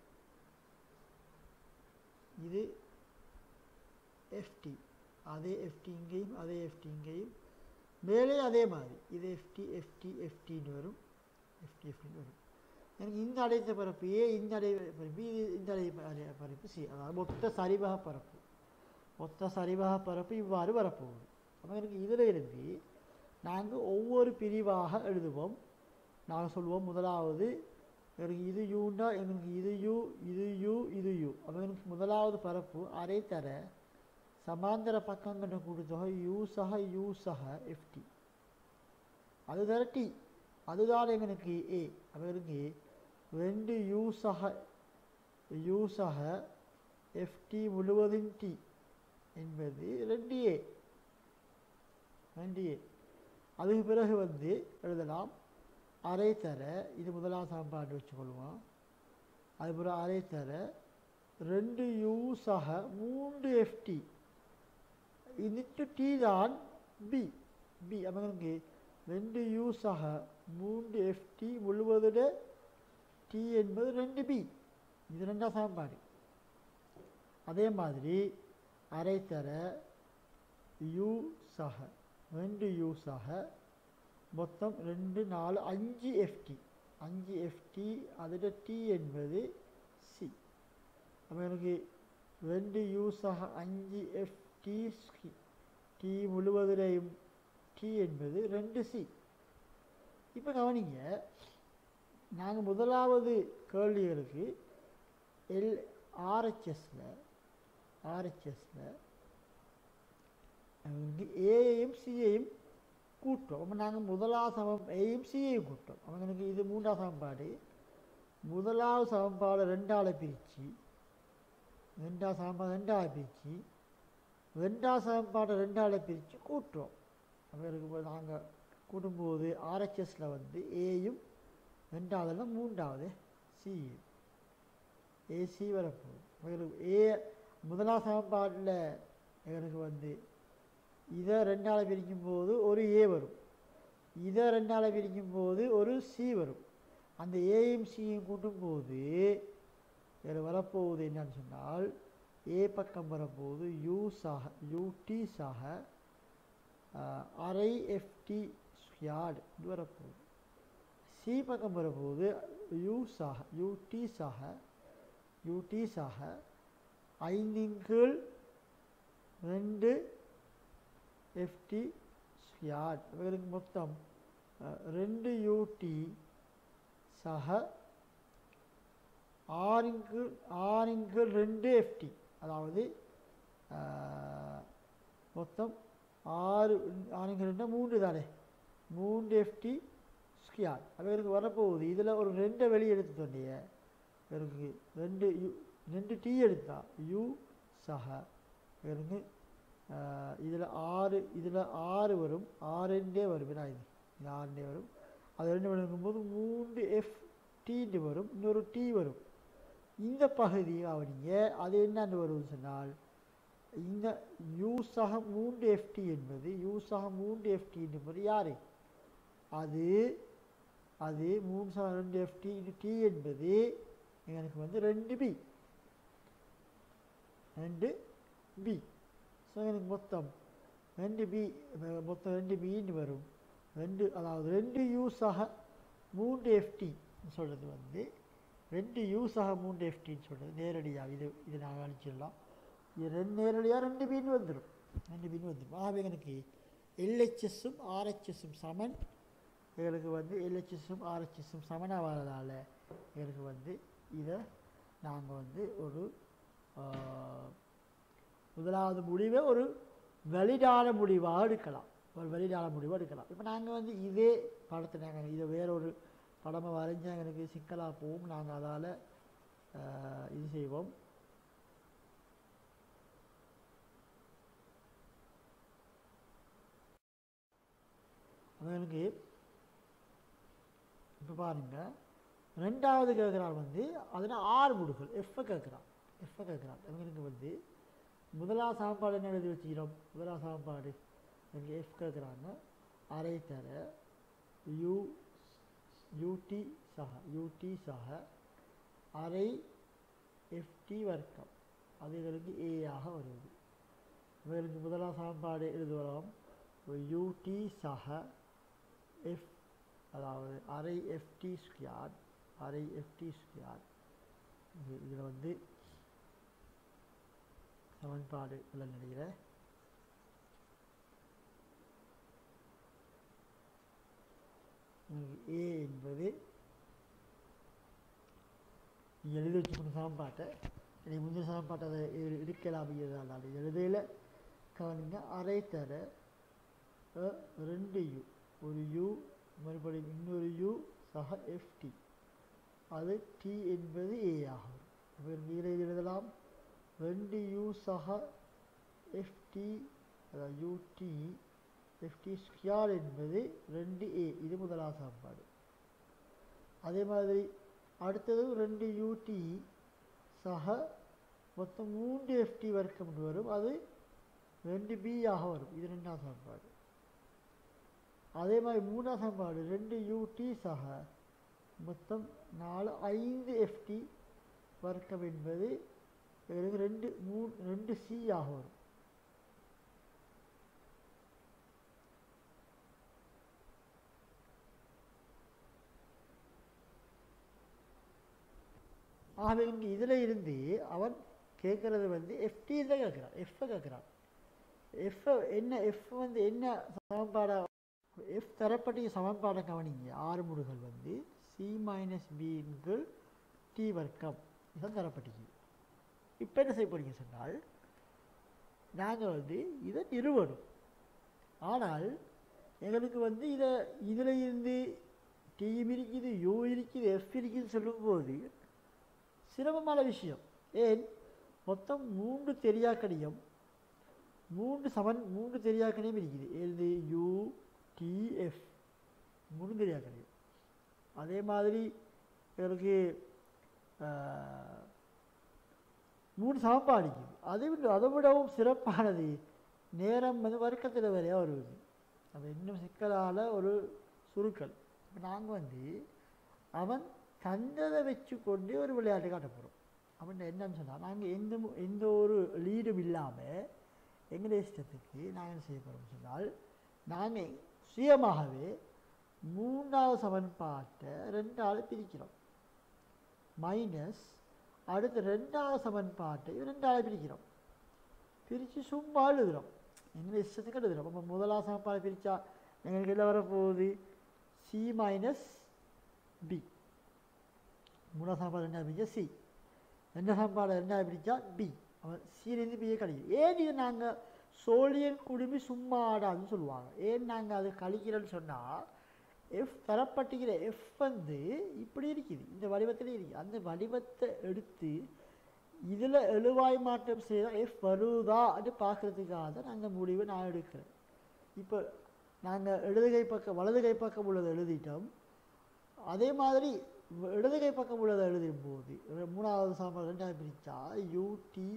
இது எஃப்டி, அதே எஃப்டி இங்கேயும், அதே எஃப்டி இங்கேயும், மேலே அதே மாதிரி இது எஃப்டி எஃப்டி எஃப்டின்னு வரும், எஃப்டி எஃப்டின்னு வரும். எனக்கு இந்த அடைத்த பரப்பு ஏ, இந்த அடை பரப்பு இது, இந்த அடை பரப்பு சி. அதாவது மொத்த சரிவக பரப்பு, மொத்த சரிவக பரப்பு இவ்வாறு வரப்போகுது. அப்போ எனக்கு இதில் இருந்து நாங்கள் ஒவ்வொரு பிரிவாக எழுதுவோம். நாங்கள் சொல்லுவோம் முதலாவது எனக்கு இது யூண்டா, எங்களுக்கு இது யூ, இது யூ, இது யூ. அப்போ எனக்கு முதலாவது பரப்பு அரை தர சமாந்தர பக்கங்கிட்ட கூட்டுத்தொகை யூ சக யூ சக எஃப்டி, அது தர டி, அதுதான் எங்களுக்கு ஏ. அப்போ எனக்கு ரெண்டு யூ சக யூ சக எஃப்டி முழுவதும் டி என்பது ரெண்டு ஏ, ரெண்டு ஏ. அதுக்கு பிறகு வந்து எழுதலாம் அரை தர, இது முதலாம் சமன்பாடு வச்சுக்கொள்வோம். அதுபோல் அரை தர ரெண்டு யூ சக மூன்று எஃப்டி இன்ட்டு டி தான் பி, பி. அவங்களுக்கு ரெண்டு யூ சக மூன்று எஃப்டி முழுவதோட டி என்பது ரெண்டு பி. இது ரெண்டாம் சமன்பாடு. அதே மாதிரி அரை தர யூ சக ரெண்டு யூ சக மொத்தம் ரெண்டு நாலு அஞ்சு எஃப்டி, அஞ்சு எஃப்டி, அதோட டி என்பது சி. அப்போ எனக்கு ரெண்டு யூ சக அஞ்சு எஃப்டி டி முழுவதிலையும் டி என்பது ரெண்டு சி. இப்போ கவனிங்க, நாங்கள் முதலாவது கேள்விகளுக்கு எல் ஆர்ஹெச்எஸில் ஆர்ஹெச்எஸில் ஏயையும் சியையும் கூட்டோம். அப்போ நாங்கள் முதலாவது சமம் ஏயும் சியையும் கூட்டோம். அவங்களுக்கு இது மூன்றாவது சமன்பாடு. முதலாவது சமன்பாடு ரெண்டாவது பிரித்து, ரெண்டாவது சமன்பாடு ரெண்டாவது பிரித்து, ரெண்டாவது சமன்பாடு ரெண்டாவது பிரித்து கூட்டுறோம். அவங்களுக்கு நாங்கள் கூட்டும்போது ஆர்ஹெச்எஸில் வந்து ஏயும் ரெண்டாவதுல மூன்றாவது சியும் ஏசி வரப்போகுது. அவங்களுக்கு ஏ முதலாம் சமன்பாட்டில் எங்களுக்கு வந்து இதை ரெண்டாவது பிரிக்கும் போது ஒரு ஏ வரும், இதை ரெண்டாவது பிரிக்கும் போது ஒரு சி வரும். அந்த ஏயும் சியும் கூட்டும்போது இதில் வரப்போகுது என்னன்னு சொன்னால் ஏ பக்கம் வரப்போகுது யூ சாக யூடி சாக அரை எஃப்டி ஸ்கொயர்டு இது வரப்போகுது. சி பக்கம் வரப்போகுது யூ சாக யூடி சாக யூடி சாக ஐந்தின் கீழ் ரெண்டு எஃப்டி ஸ்கொயர்டு. இவங்களுக்கு மொத்தம் ரெண்டு யூடி சக ஆறின் கீழ் ஆறின் கீழ் ரெண்டு எஃப்டி, அதாவது மொத்தம் ஆறு ஆறின் கீழ் ரெண்டு மூன்று தானே, மூன்று எஃப்டி ஸ்கொயர். அவருக்கு வரப்போகுது. இதில் ஒரு ரெண்டை வெளியே எடுத்து சொன்னிய இவருக்கு ரெண்டு யூ ரெண்டு டி எடுத்தா யூ சக இவருக்கு இதில் ஆறு, இதில் ஆறு வரும், ஆறுண்டே வரும், இது இது ஆறுண்டே வரும். அது ரெண்டு எடுக்கும்போது மூன்று எஃப் டீன்னு வரும், இன்னொரு டி வரும். இந்த பகுதியை கவனிங்க. அது என்னன்னு வரும்னு சொன்னால் இந்த யூ சக மூன்று எஃப்டி என்பது யூ சக மூன்று எஃப்டி என்பது யார்? அது அது மூணு சக ரெண்டு எஃப்டி டி என்பது எனக்கு வந்து ரெண்டு பி ரெண்டு பி. ஸோ எனக்கு மொத்தம் ரெண்டு பி மொத்தம் ரெண்டு பின்னு வரும். ரெண்டு அதாவது ரெண்டு யூ சக மூன்று எஃப்டி சொல்கிறது வந்து ரெண்டு யூ சக மூன்று எஃப்டின்னு சொல்கிறது நேரடியாக இது இது நாங்கள் அழிச்சிடலாம். இது ரெண்டு நேரடியாக ரெண்டு பின்னு வந்துடும் ரெண்டு பின்னு வந்துடும். ஆகவே எனக்கு எல்ஹெச்எஸும் ஆர்ஹெச்எஸும் சமன். எங்களுக்கு வந்து எல்ஹெச்எஸும் ஆர்ஹெச்எஸும் சமனாக வரதால் எங்களுக்கு வந்து இதை நாங்கள் வந்து ஒரு முதலாவது முடிவை ஒரு வலிடான முடிவாக எடுக்கலாம். ஒரு வலிடான முடிவாக எடுக்கலாம். இப்போ நாங்கள் வந்து இதே படத்தை நாங்கள் இதை வேற ஒரு படமாக வரைஞ்சி எங்களுக்கு சிக்கலாக போகும். நாங்கள் அதால் இது செய்வோம். அவங்களுக்கு இப்போ பாருங்கள் ரெண்டாவது கேட்குறாள் வந்து அதில் ஆறு முடிவுகள் எஃப்ஐ கேட்குறான் எஃப்ஐ கேட்குறான் அவங்களுக்கு வந்து முதலாவது சமன்பாடு என்ன எழுதி வச்சுக்கிறோம்? முதலாவது சமன்பாடு எங்கே எஃப் கேட்குறாங்க அரை தர யூ யூடி சக யூடி சக அரை எஃப்டி வர்க்கம் அது எங்களுக்கு ஏயாக வருது. இவர்களுக்கு முதலாவது சமன்பாடு எழுதுவோம் யூடி சக எஃப் அதாவது அரை எஃப்டி ஸ்கொயர் அரை எஃப்டி ஸ்கொயர். இதில் வந்து சமன்பாடு இல்லை நினைக்கிற ஏ என்பது நீங்கள் எழுதி வச்சுக்கொண்ட சமன்பாட்டை எனக்கு முந்தைய சமன்பாட்டை அதை எடுக்கலாம் அப்படிங்கிறதால எழுதையில் கவனிங்க. அரை தர ரெண்டு யூ ஒரு யூ மறுபடியும் இன்னொரு யூ சக எஃப்டி அது டி என்பது ஏ ஆகும். இதில் எழுதலாம் ரெண்டு யூ சக எஃப்டி அதாவது யூடி எஃப்டி ஸ்கொயர் என்பது ரெண்டு ஏ. இது முதலாவது சமன்பாடு. அதே மாதிரி அடுத்தது ரெண்டு யூடி சக மொத்தம் மூன்று எஃப்டி வர்க்கம் வரும். அது ரெண்டு பி ஆக வரும். இது ரெண்டாவது சமன்பாடு. அதே மாதிரி மூணாவது சமன்பாடு ரெண்டு யூடி சக மொத்தம் நாலு ஐந்து எஃப்டி வர்க்கம் என்பது ரெண்டு மூணு ரெண்டு சி ஆக வரும். ஆகவே இங்கே இதில் இருந்து அவன் கேட்குறது வந்து எஃப்டி தான் கேட்குறான் எஃப்ஐ கேட்குறான். எஃப் என்ன எஃப் வந்து என்ன சமன்பாடா எஃப் தரப்பட்ட சமன்பாடை கவனிங்க. ஆறு முடுகள் வந்து சி மைனஸ் பின்கள் டி வர்க்கம் இதான் தரப்பட்டிருக்கு. இப்போ என்ன செய்ய போறீங்க சொன்னால் நாங்கள் வந்து இதை நிறுவனம். ஆனால் எங்களுக்கு வந்து இதை இதில் இருந்து டியும் இருக்குது யூ இருக்குது எஃப் இருக்குதுன்னு சொல்லும்போது சிரமமான விஷயம். ஏன் மொத்தம் மூன்று தெரியாக்கணியம் மூன்று சமன் மூன்று தெரியாக்கணியம் இருக்குது. எழுது யூ டிஎஃப் மூணு தெரியாக்கணியம். அதே மாதிரி எங்களுக்கு மூணு சமன்பாடு இருக்குது. அதை விட அதை விடவும் சிறப்பானது நேரம் வந்து வர்க்கத்தில் வரையாக வருவது. அது இன்னும் சிக்கலான ஒரு சுருக்கல். இப்போ நாங்கள் வந்து அவன் தந்ததை வச்சு கொண்டு ஒரு விளையாட்டு காட்ட போகிறோம். அப்படின்னா என்னன்னு சொன்னால் நாங்கள் எந்த எந்த ஒரு லீடும் இல்லாமல் எங்களுடைய இஷ்டத்துக்கு நாங்கள் என்ன செய்ய போகிறோம்னு சொன்னால் நாங்கள் சுயமாகவே மூன்றாவது சமன்பாட்டை ரெண்டாவது பிரிக்கிறோம். மைனஸ் அடுத்து ரெண்டாவது சமன்பாட்டை ரெண்டாவது பிரிக்கிறோம். பிரித்து சும்மா எழுதுகிறோம். எங்களை இஷ்டத்துக்கு எழுதுகிறோம். நம்ம முதலாவது சமன்பாடை பிரித்தா எங்களுக்கு என்ன வரப்போகுது? C minus B. மூணாவது சமன்பாடு ரெண்டாவது பிரித்தா சி. ரெண்டாவது சமன்பாடு ரெண்டாவது பிரித்தா பி. அவன் சிலேருந்து பிஏ கழிக்கும். ஏன் இது நாங்கள் சோழியன் குடுமி சும்மா ஆடாதுன்னு சொல்லுவாங்க. ஏன் நாங்கள் அது கழிக்கிறோன்னு சொன்னால் எஃப் தரப்பட்டுக்கிற எஃப் வந்து இப்படி இருக்குது, இந்த வடிவத்தில் இருக்குது. அந்த வடிவத்தை எடுத்து இதில் எழுவாய் மாற்றம் செய்தால் எஃப் வருதா அது பார்க்குறதுக்காக தான் நாங்கள் முடிவை நான் எடுக்கிறேன். இப்போ நாங்கள் இடது கை பக்கம் வலது கை பக்கம் உள்ளதை எழுதிட்டோம். அதே மாதிரி இடது கை பக்கம் உள்ளதை எழுதும் போது மூணாவது சமன்பாடு ரெண்டாவது பிரித்தா யூடி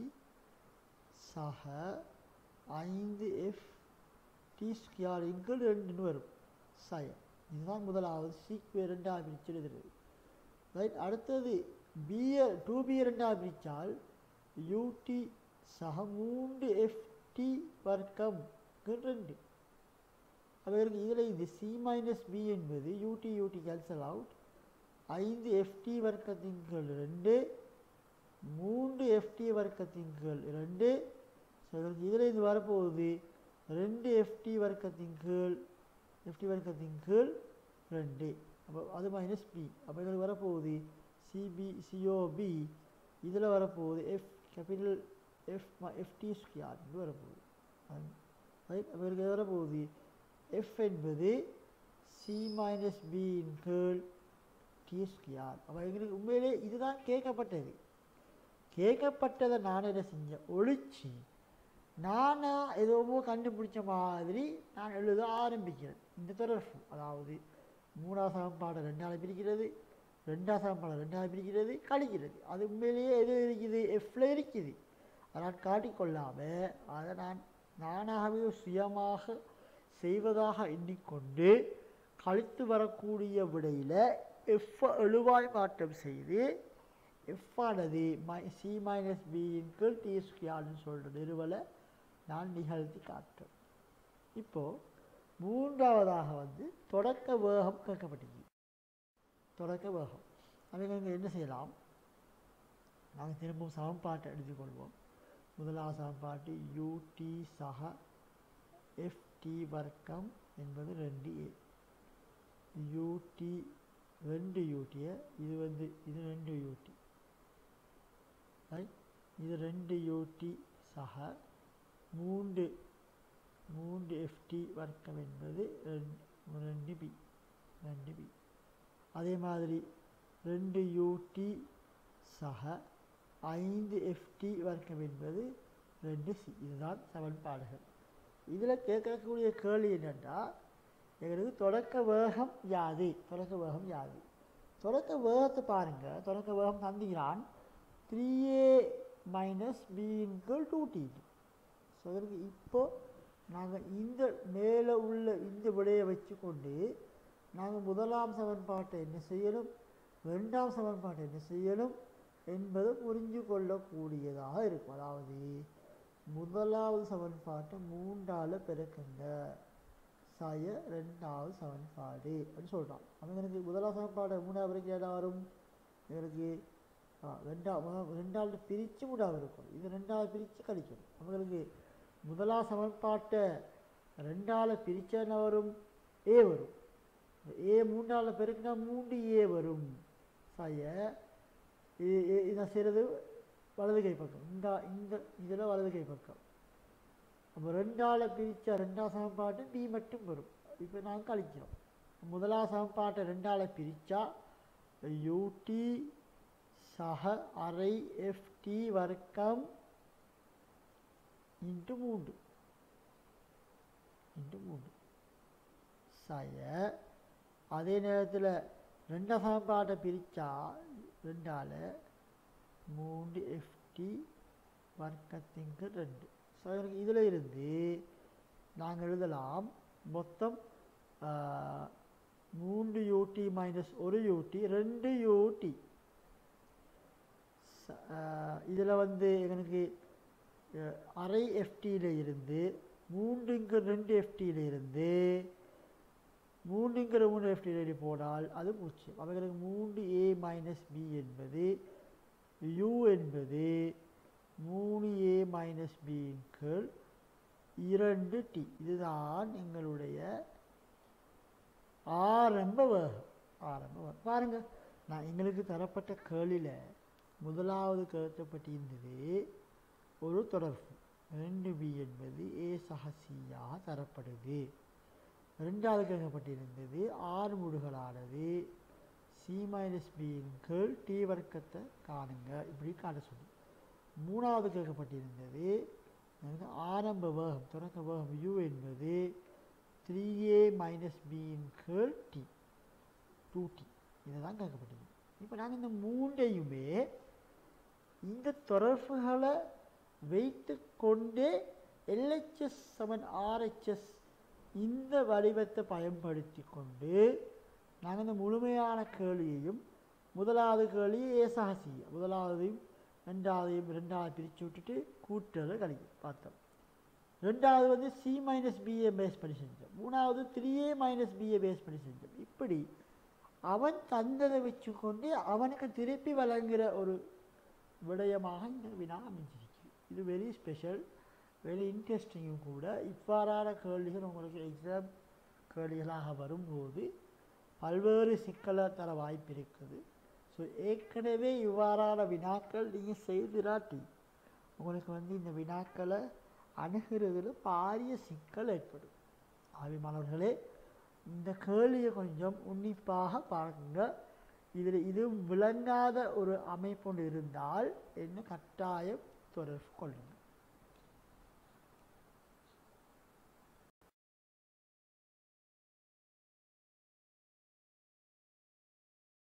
சக ஐந்து எஃப் டி ஸ்கொயர் இன்கள் ரெண்டுன்னு வரும் சயம். இதுதான் முதலாவது சீக்வே ரெண்டாவது பிரித்து எழுதுறது. ரைட். அடுத்தது பிஏ டூ பிஏ ரெண்டாவது பிரித்தால் யூடி சக மூன்று எஃப் டி வர்க்கம் ரெண்டு. அவருக்கு இதில் இது சி மைனஸ் பி என்பது யூடி யூடி கேன்சல் அவுட் ஐந்து எஃப்டி வர்க்கத்தின் கீழ் ரெண்டு மூன்று எஃப்டி வர்க்கத்தின் கீழ் ரெண்டு. ஸோ இதற்கு இதில் இது வரப்போகுது ரெண்டு எஃப்டி வர்க்கத்தின் கீழ் எஃப்டி வர்க்கத்தின் கீழ் ரெண்டு. அப்போ அது மைனஸ் பி. அப்போ இதில் வரப்போகுது சிபி சிஓபி. இதில் வரப்போகுது F capital F FT square என்று வரப்போகுது. ரைட். அப்போ இதுக்கு வரப்போகுது எஃப் என்பது சி மைனஸ் பியின் கீழ் டி ஸ்கொயர். அப்போ எங்களுக்கு உண்மையிலே இதுதான் கேட்கப்பட்டது. கேட்கப்பட்டதை நான் என்ன செஞ்சேன், ஒழிச்சு நானா ஏதோவோ கண்டுபிடிச்ச மாதிரி நான் எழுத ஆரம்பிக்கிறேன். இந்த தொடர்பு அதாவது மூணாவது சமன்பாடை ரெண்டாவது பிரிக்கிறது, ரெண்டாவது சமன்பாடை ரெண்டாவது பிரிக்கிறது, கழிக்கிறது. அது உண்மையிலேயே எது இருக்குது, எஃப்ல இருக்குது. அதை நான் காட்டிக்கொள்ளாமல் அதை நான் நானாகவே சுயமாக செய்வதாக எண்ணிக்கொண்டு கழித்து வரக்கூடிய விடையில் எஃப் எழுவாய் மாற்றம் செய்து எஃப் ஆனது மை சி மைனஸ் பியின் கீழ் டி ஸ்கொயர்னு சொல்கிற நிறுவலை நான் நிகழ்த்தி காட்டுறேன். இப்போது மூன்றாவதாக வந்து தொடக்க வேகம் கேட்கப்பட்டது. தொடக்க வேகம் அவங்க நாங்கள் என்ன செய்யலாம், நாங்கள் திரும்பவும் சமன்பாட்டை எடுத்துக்கொள்வோம். முதலாவது சமன்பாட்டு யூடி சக எஃப்டி வர்க்கம் என்பது ரெண்டு ஏ. யூடி ரெண்டு யூடியை இது வந்து இது ரெண்டு யூடி ரைட். இது ரெண்டு யூடி சக மூன்று மூன்று எஃப்டி வர்க்கம் என்பது ரெண்டு ரெண்டு பி ரெண்டு பி. அதே மாதிரி ரெண்டு யூடி சக ஐந்து எஃப்டி வர்க்கம் என்பது ரெண்டு சி. இதுதான் சமன்பாடுகள். இதில் கேட்கக்கூடிய கேள்வி என்னென்னா, எங்களுக்கு தொடக்க வேகம் யாது, தொடக்க வேகம் யாது. தொடக்க வேகத்தை பாருங்கள். தொடக்க வேகம் தந்திக்கிறான் த்ரீ ஏ மைனஸ் பின்கள் டூ டி. ஸோ இதற்கு இப்போது நாங்கள் இந்த மேலே உள்ள இந்த விடையை வச்சு கொண்டு நாங்கள் முதலாம் சமன்பாட்டை என்ன செய்யணும், ரெண்டாம் சமன்பாட்டை என்ன செய்யணும் என்பதை புரிஞ்சு கொள்ளக்கூடியதாக இருக்கும். அதாவது முதலாவது சமன்பாட்டை மூன்றால் பெருக்குங்க சய ரெண்டாவது சமன்பாடு அப்படின்னு சொல்கிறான். அவங்க எனக்கு முதலாவது சமன்பாடு மூணாவது வரைக்கும் ஏதா வரும், எங்களுக்கு ரெண்டாவது ரெண்டாவது பிரித்து மூணாவது இருக்கும். இது ரெண்டாவது பிரித்து கழிக்கணும். அவங்களுக்கு முதலாவது சமன்பாட்டை ரெண்டாவது பிரித்தா என்ன வரும், ஏ வரும். ஏ மூன்றால் பெருக்கினா மூன்று ஏ வரும். சய இதை செய்கிறது வலது கை பக்கம், இந்த இந்த இதில் வலது கை பக்கம். அப்போ ரெண்டால் பிரித்தா ரெண்டாவது சமன்பாட்டு பி மட்டும் வரும். இப்போ நாங்கள் கழிக்கிறோம். முதலாவது சமன்பாட்டை ரெண்டால் பிரித்தா யூடி சக அரை எஃப்டி வர்க்கம் இன்ட்டு மூன்று இன்ட்டு மூன்று சய. அதே நேரத்தில் ரெண்டாம் சமன்பாட்டை பிரித்தா ரெண்டால் மூன்று எஃப்டி வர்க்கத்திற்கு ரெண்டு. ஸோ எனக்கு இதில் இருந்து நாங்கள் எழுதலாம் மொத்தம் மூன்று யூடி மைனஸ் ஒரு யூடி ரெண்டு யூடி. இதில் வந்து எனக்கு அரை எஃப்டியில் இருந்து மூன்றுங்கிற ரெண்டு எஃப்டியில் இருந்து மூன்றுங்கிற மூணு எஃப்டியில் போனால் அது பூஜ்ஜியம். அவைகளுக்கு மூன்று ஏ மைனஸ் பி என்பது யூ என்பது மூணு ஏ மைனஸ் பின்கள் இரண்டு டி. இதுதான் எங்களுடைய ஆரம்ப வேகம். ஆரம்ப வேகம் பாருங்கள், நான் எங்களுக்கு தரப்பட்ட கேள்வியில் முதலாவது கருத்தப்பட்டு இருந்தது ஒரு தொடர்பு ரெண்டு பி என்பது ஏ சகசியாக தரப்படுது. ரெண்டாவது கேட்கப்பட்டிருந்தது ஆறு முடுகளானது சி மைனஸ் பின்கள் டி வர்க்கத்தை காணுங்க இப்படி காட்ட சொல்லி. மூணாவது கேட்கப்பட்டிருந்தது ஆரம்ப வேகம் தொடக்க வேகம் யூ என்பது த்ரீ ஏ மைனஸ் பின்கள் டி டூ டி. இதை தான் கேட்கப்பட்டது. இப்போ நாங்கள் இந்த மூன்றையுமே இந்த தொடர்புகளை வைத்து கொண்டே எல்ஹெச்எஸ் சமன் ஆர்ஹெச்எஸ் இந்த வடிவத்தை பயன்படுத்தி கொண்டு நாங்கள் இந்த முழுமையான கேள்வியையும் முதலாவது கேள்வியை ஏசாக செய்ய முதலாவதையும் ரெண்டாவதையும் ரெண்டாவது பிரித்து விட்டுட்டு கூட்டலை கிடைக்கும் பார்த்தோம். ரெண்டாவது வந்து சி மைனஸ் பிஏ பேஸ் பண்ணி செஞ்சோம். மூணாவது த்ரீ ஏ மைனஸ் பிஏ பேஸ் பண்ணி செஞ்சோம். இப்படி அவன் தந்ததை வச்சு கொண்டு அவனுக்கு திருப்பி வழங்குகிற ஒரு விடயமாக இந்த வினா அமைஞ்சிருக்கு. இது வெரி ஸ்பெஷல், வெரி இன்ட்ரெஸ்டிங்கும் கூட. இவ்வாறான கேள்விகள் உங்களுக்கு எக்ஸாம் கேள்விகளாக வரும்போது பல்வேறு சிக்கலை தர வாய்ப்பு இருக்குது. ஸோ ஏற்கனவே இவ்வாறான வினாக்கள் நீங்கள் செய்திராட்டி உங்களுக்கு வந்து இந்த வினாக்களை அணுகிறதுல பாரிய சிக்கல் ஏற்படும். ஆகவே மாணவர்களே, இந்த கேள்வியை கொஞ்சம் உன்னிப்பாக பாருங்க. இதில் இது விளங்காத ஒரு அமைப்பு இருந்தால் என்ன கட்டாயம் தொடர்பு கொள்ளுங்கள்.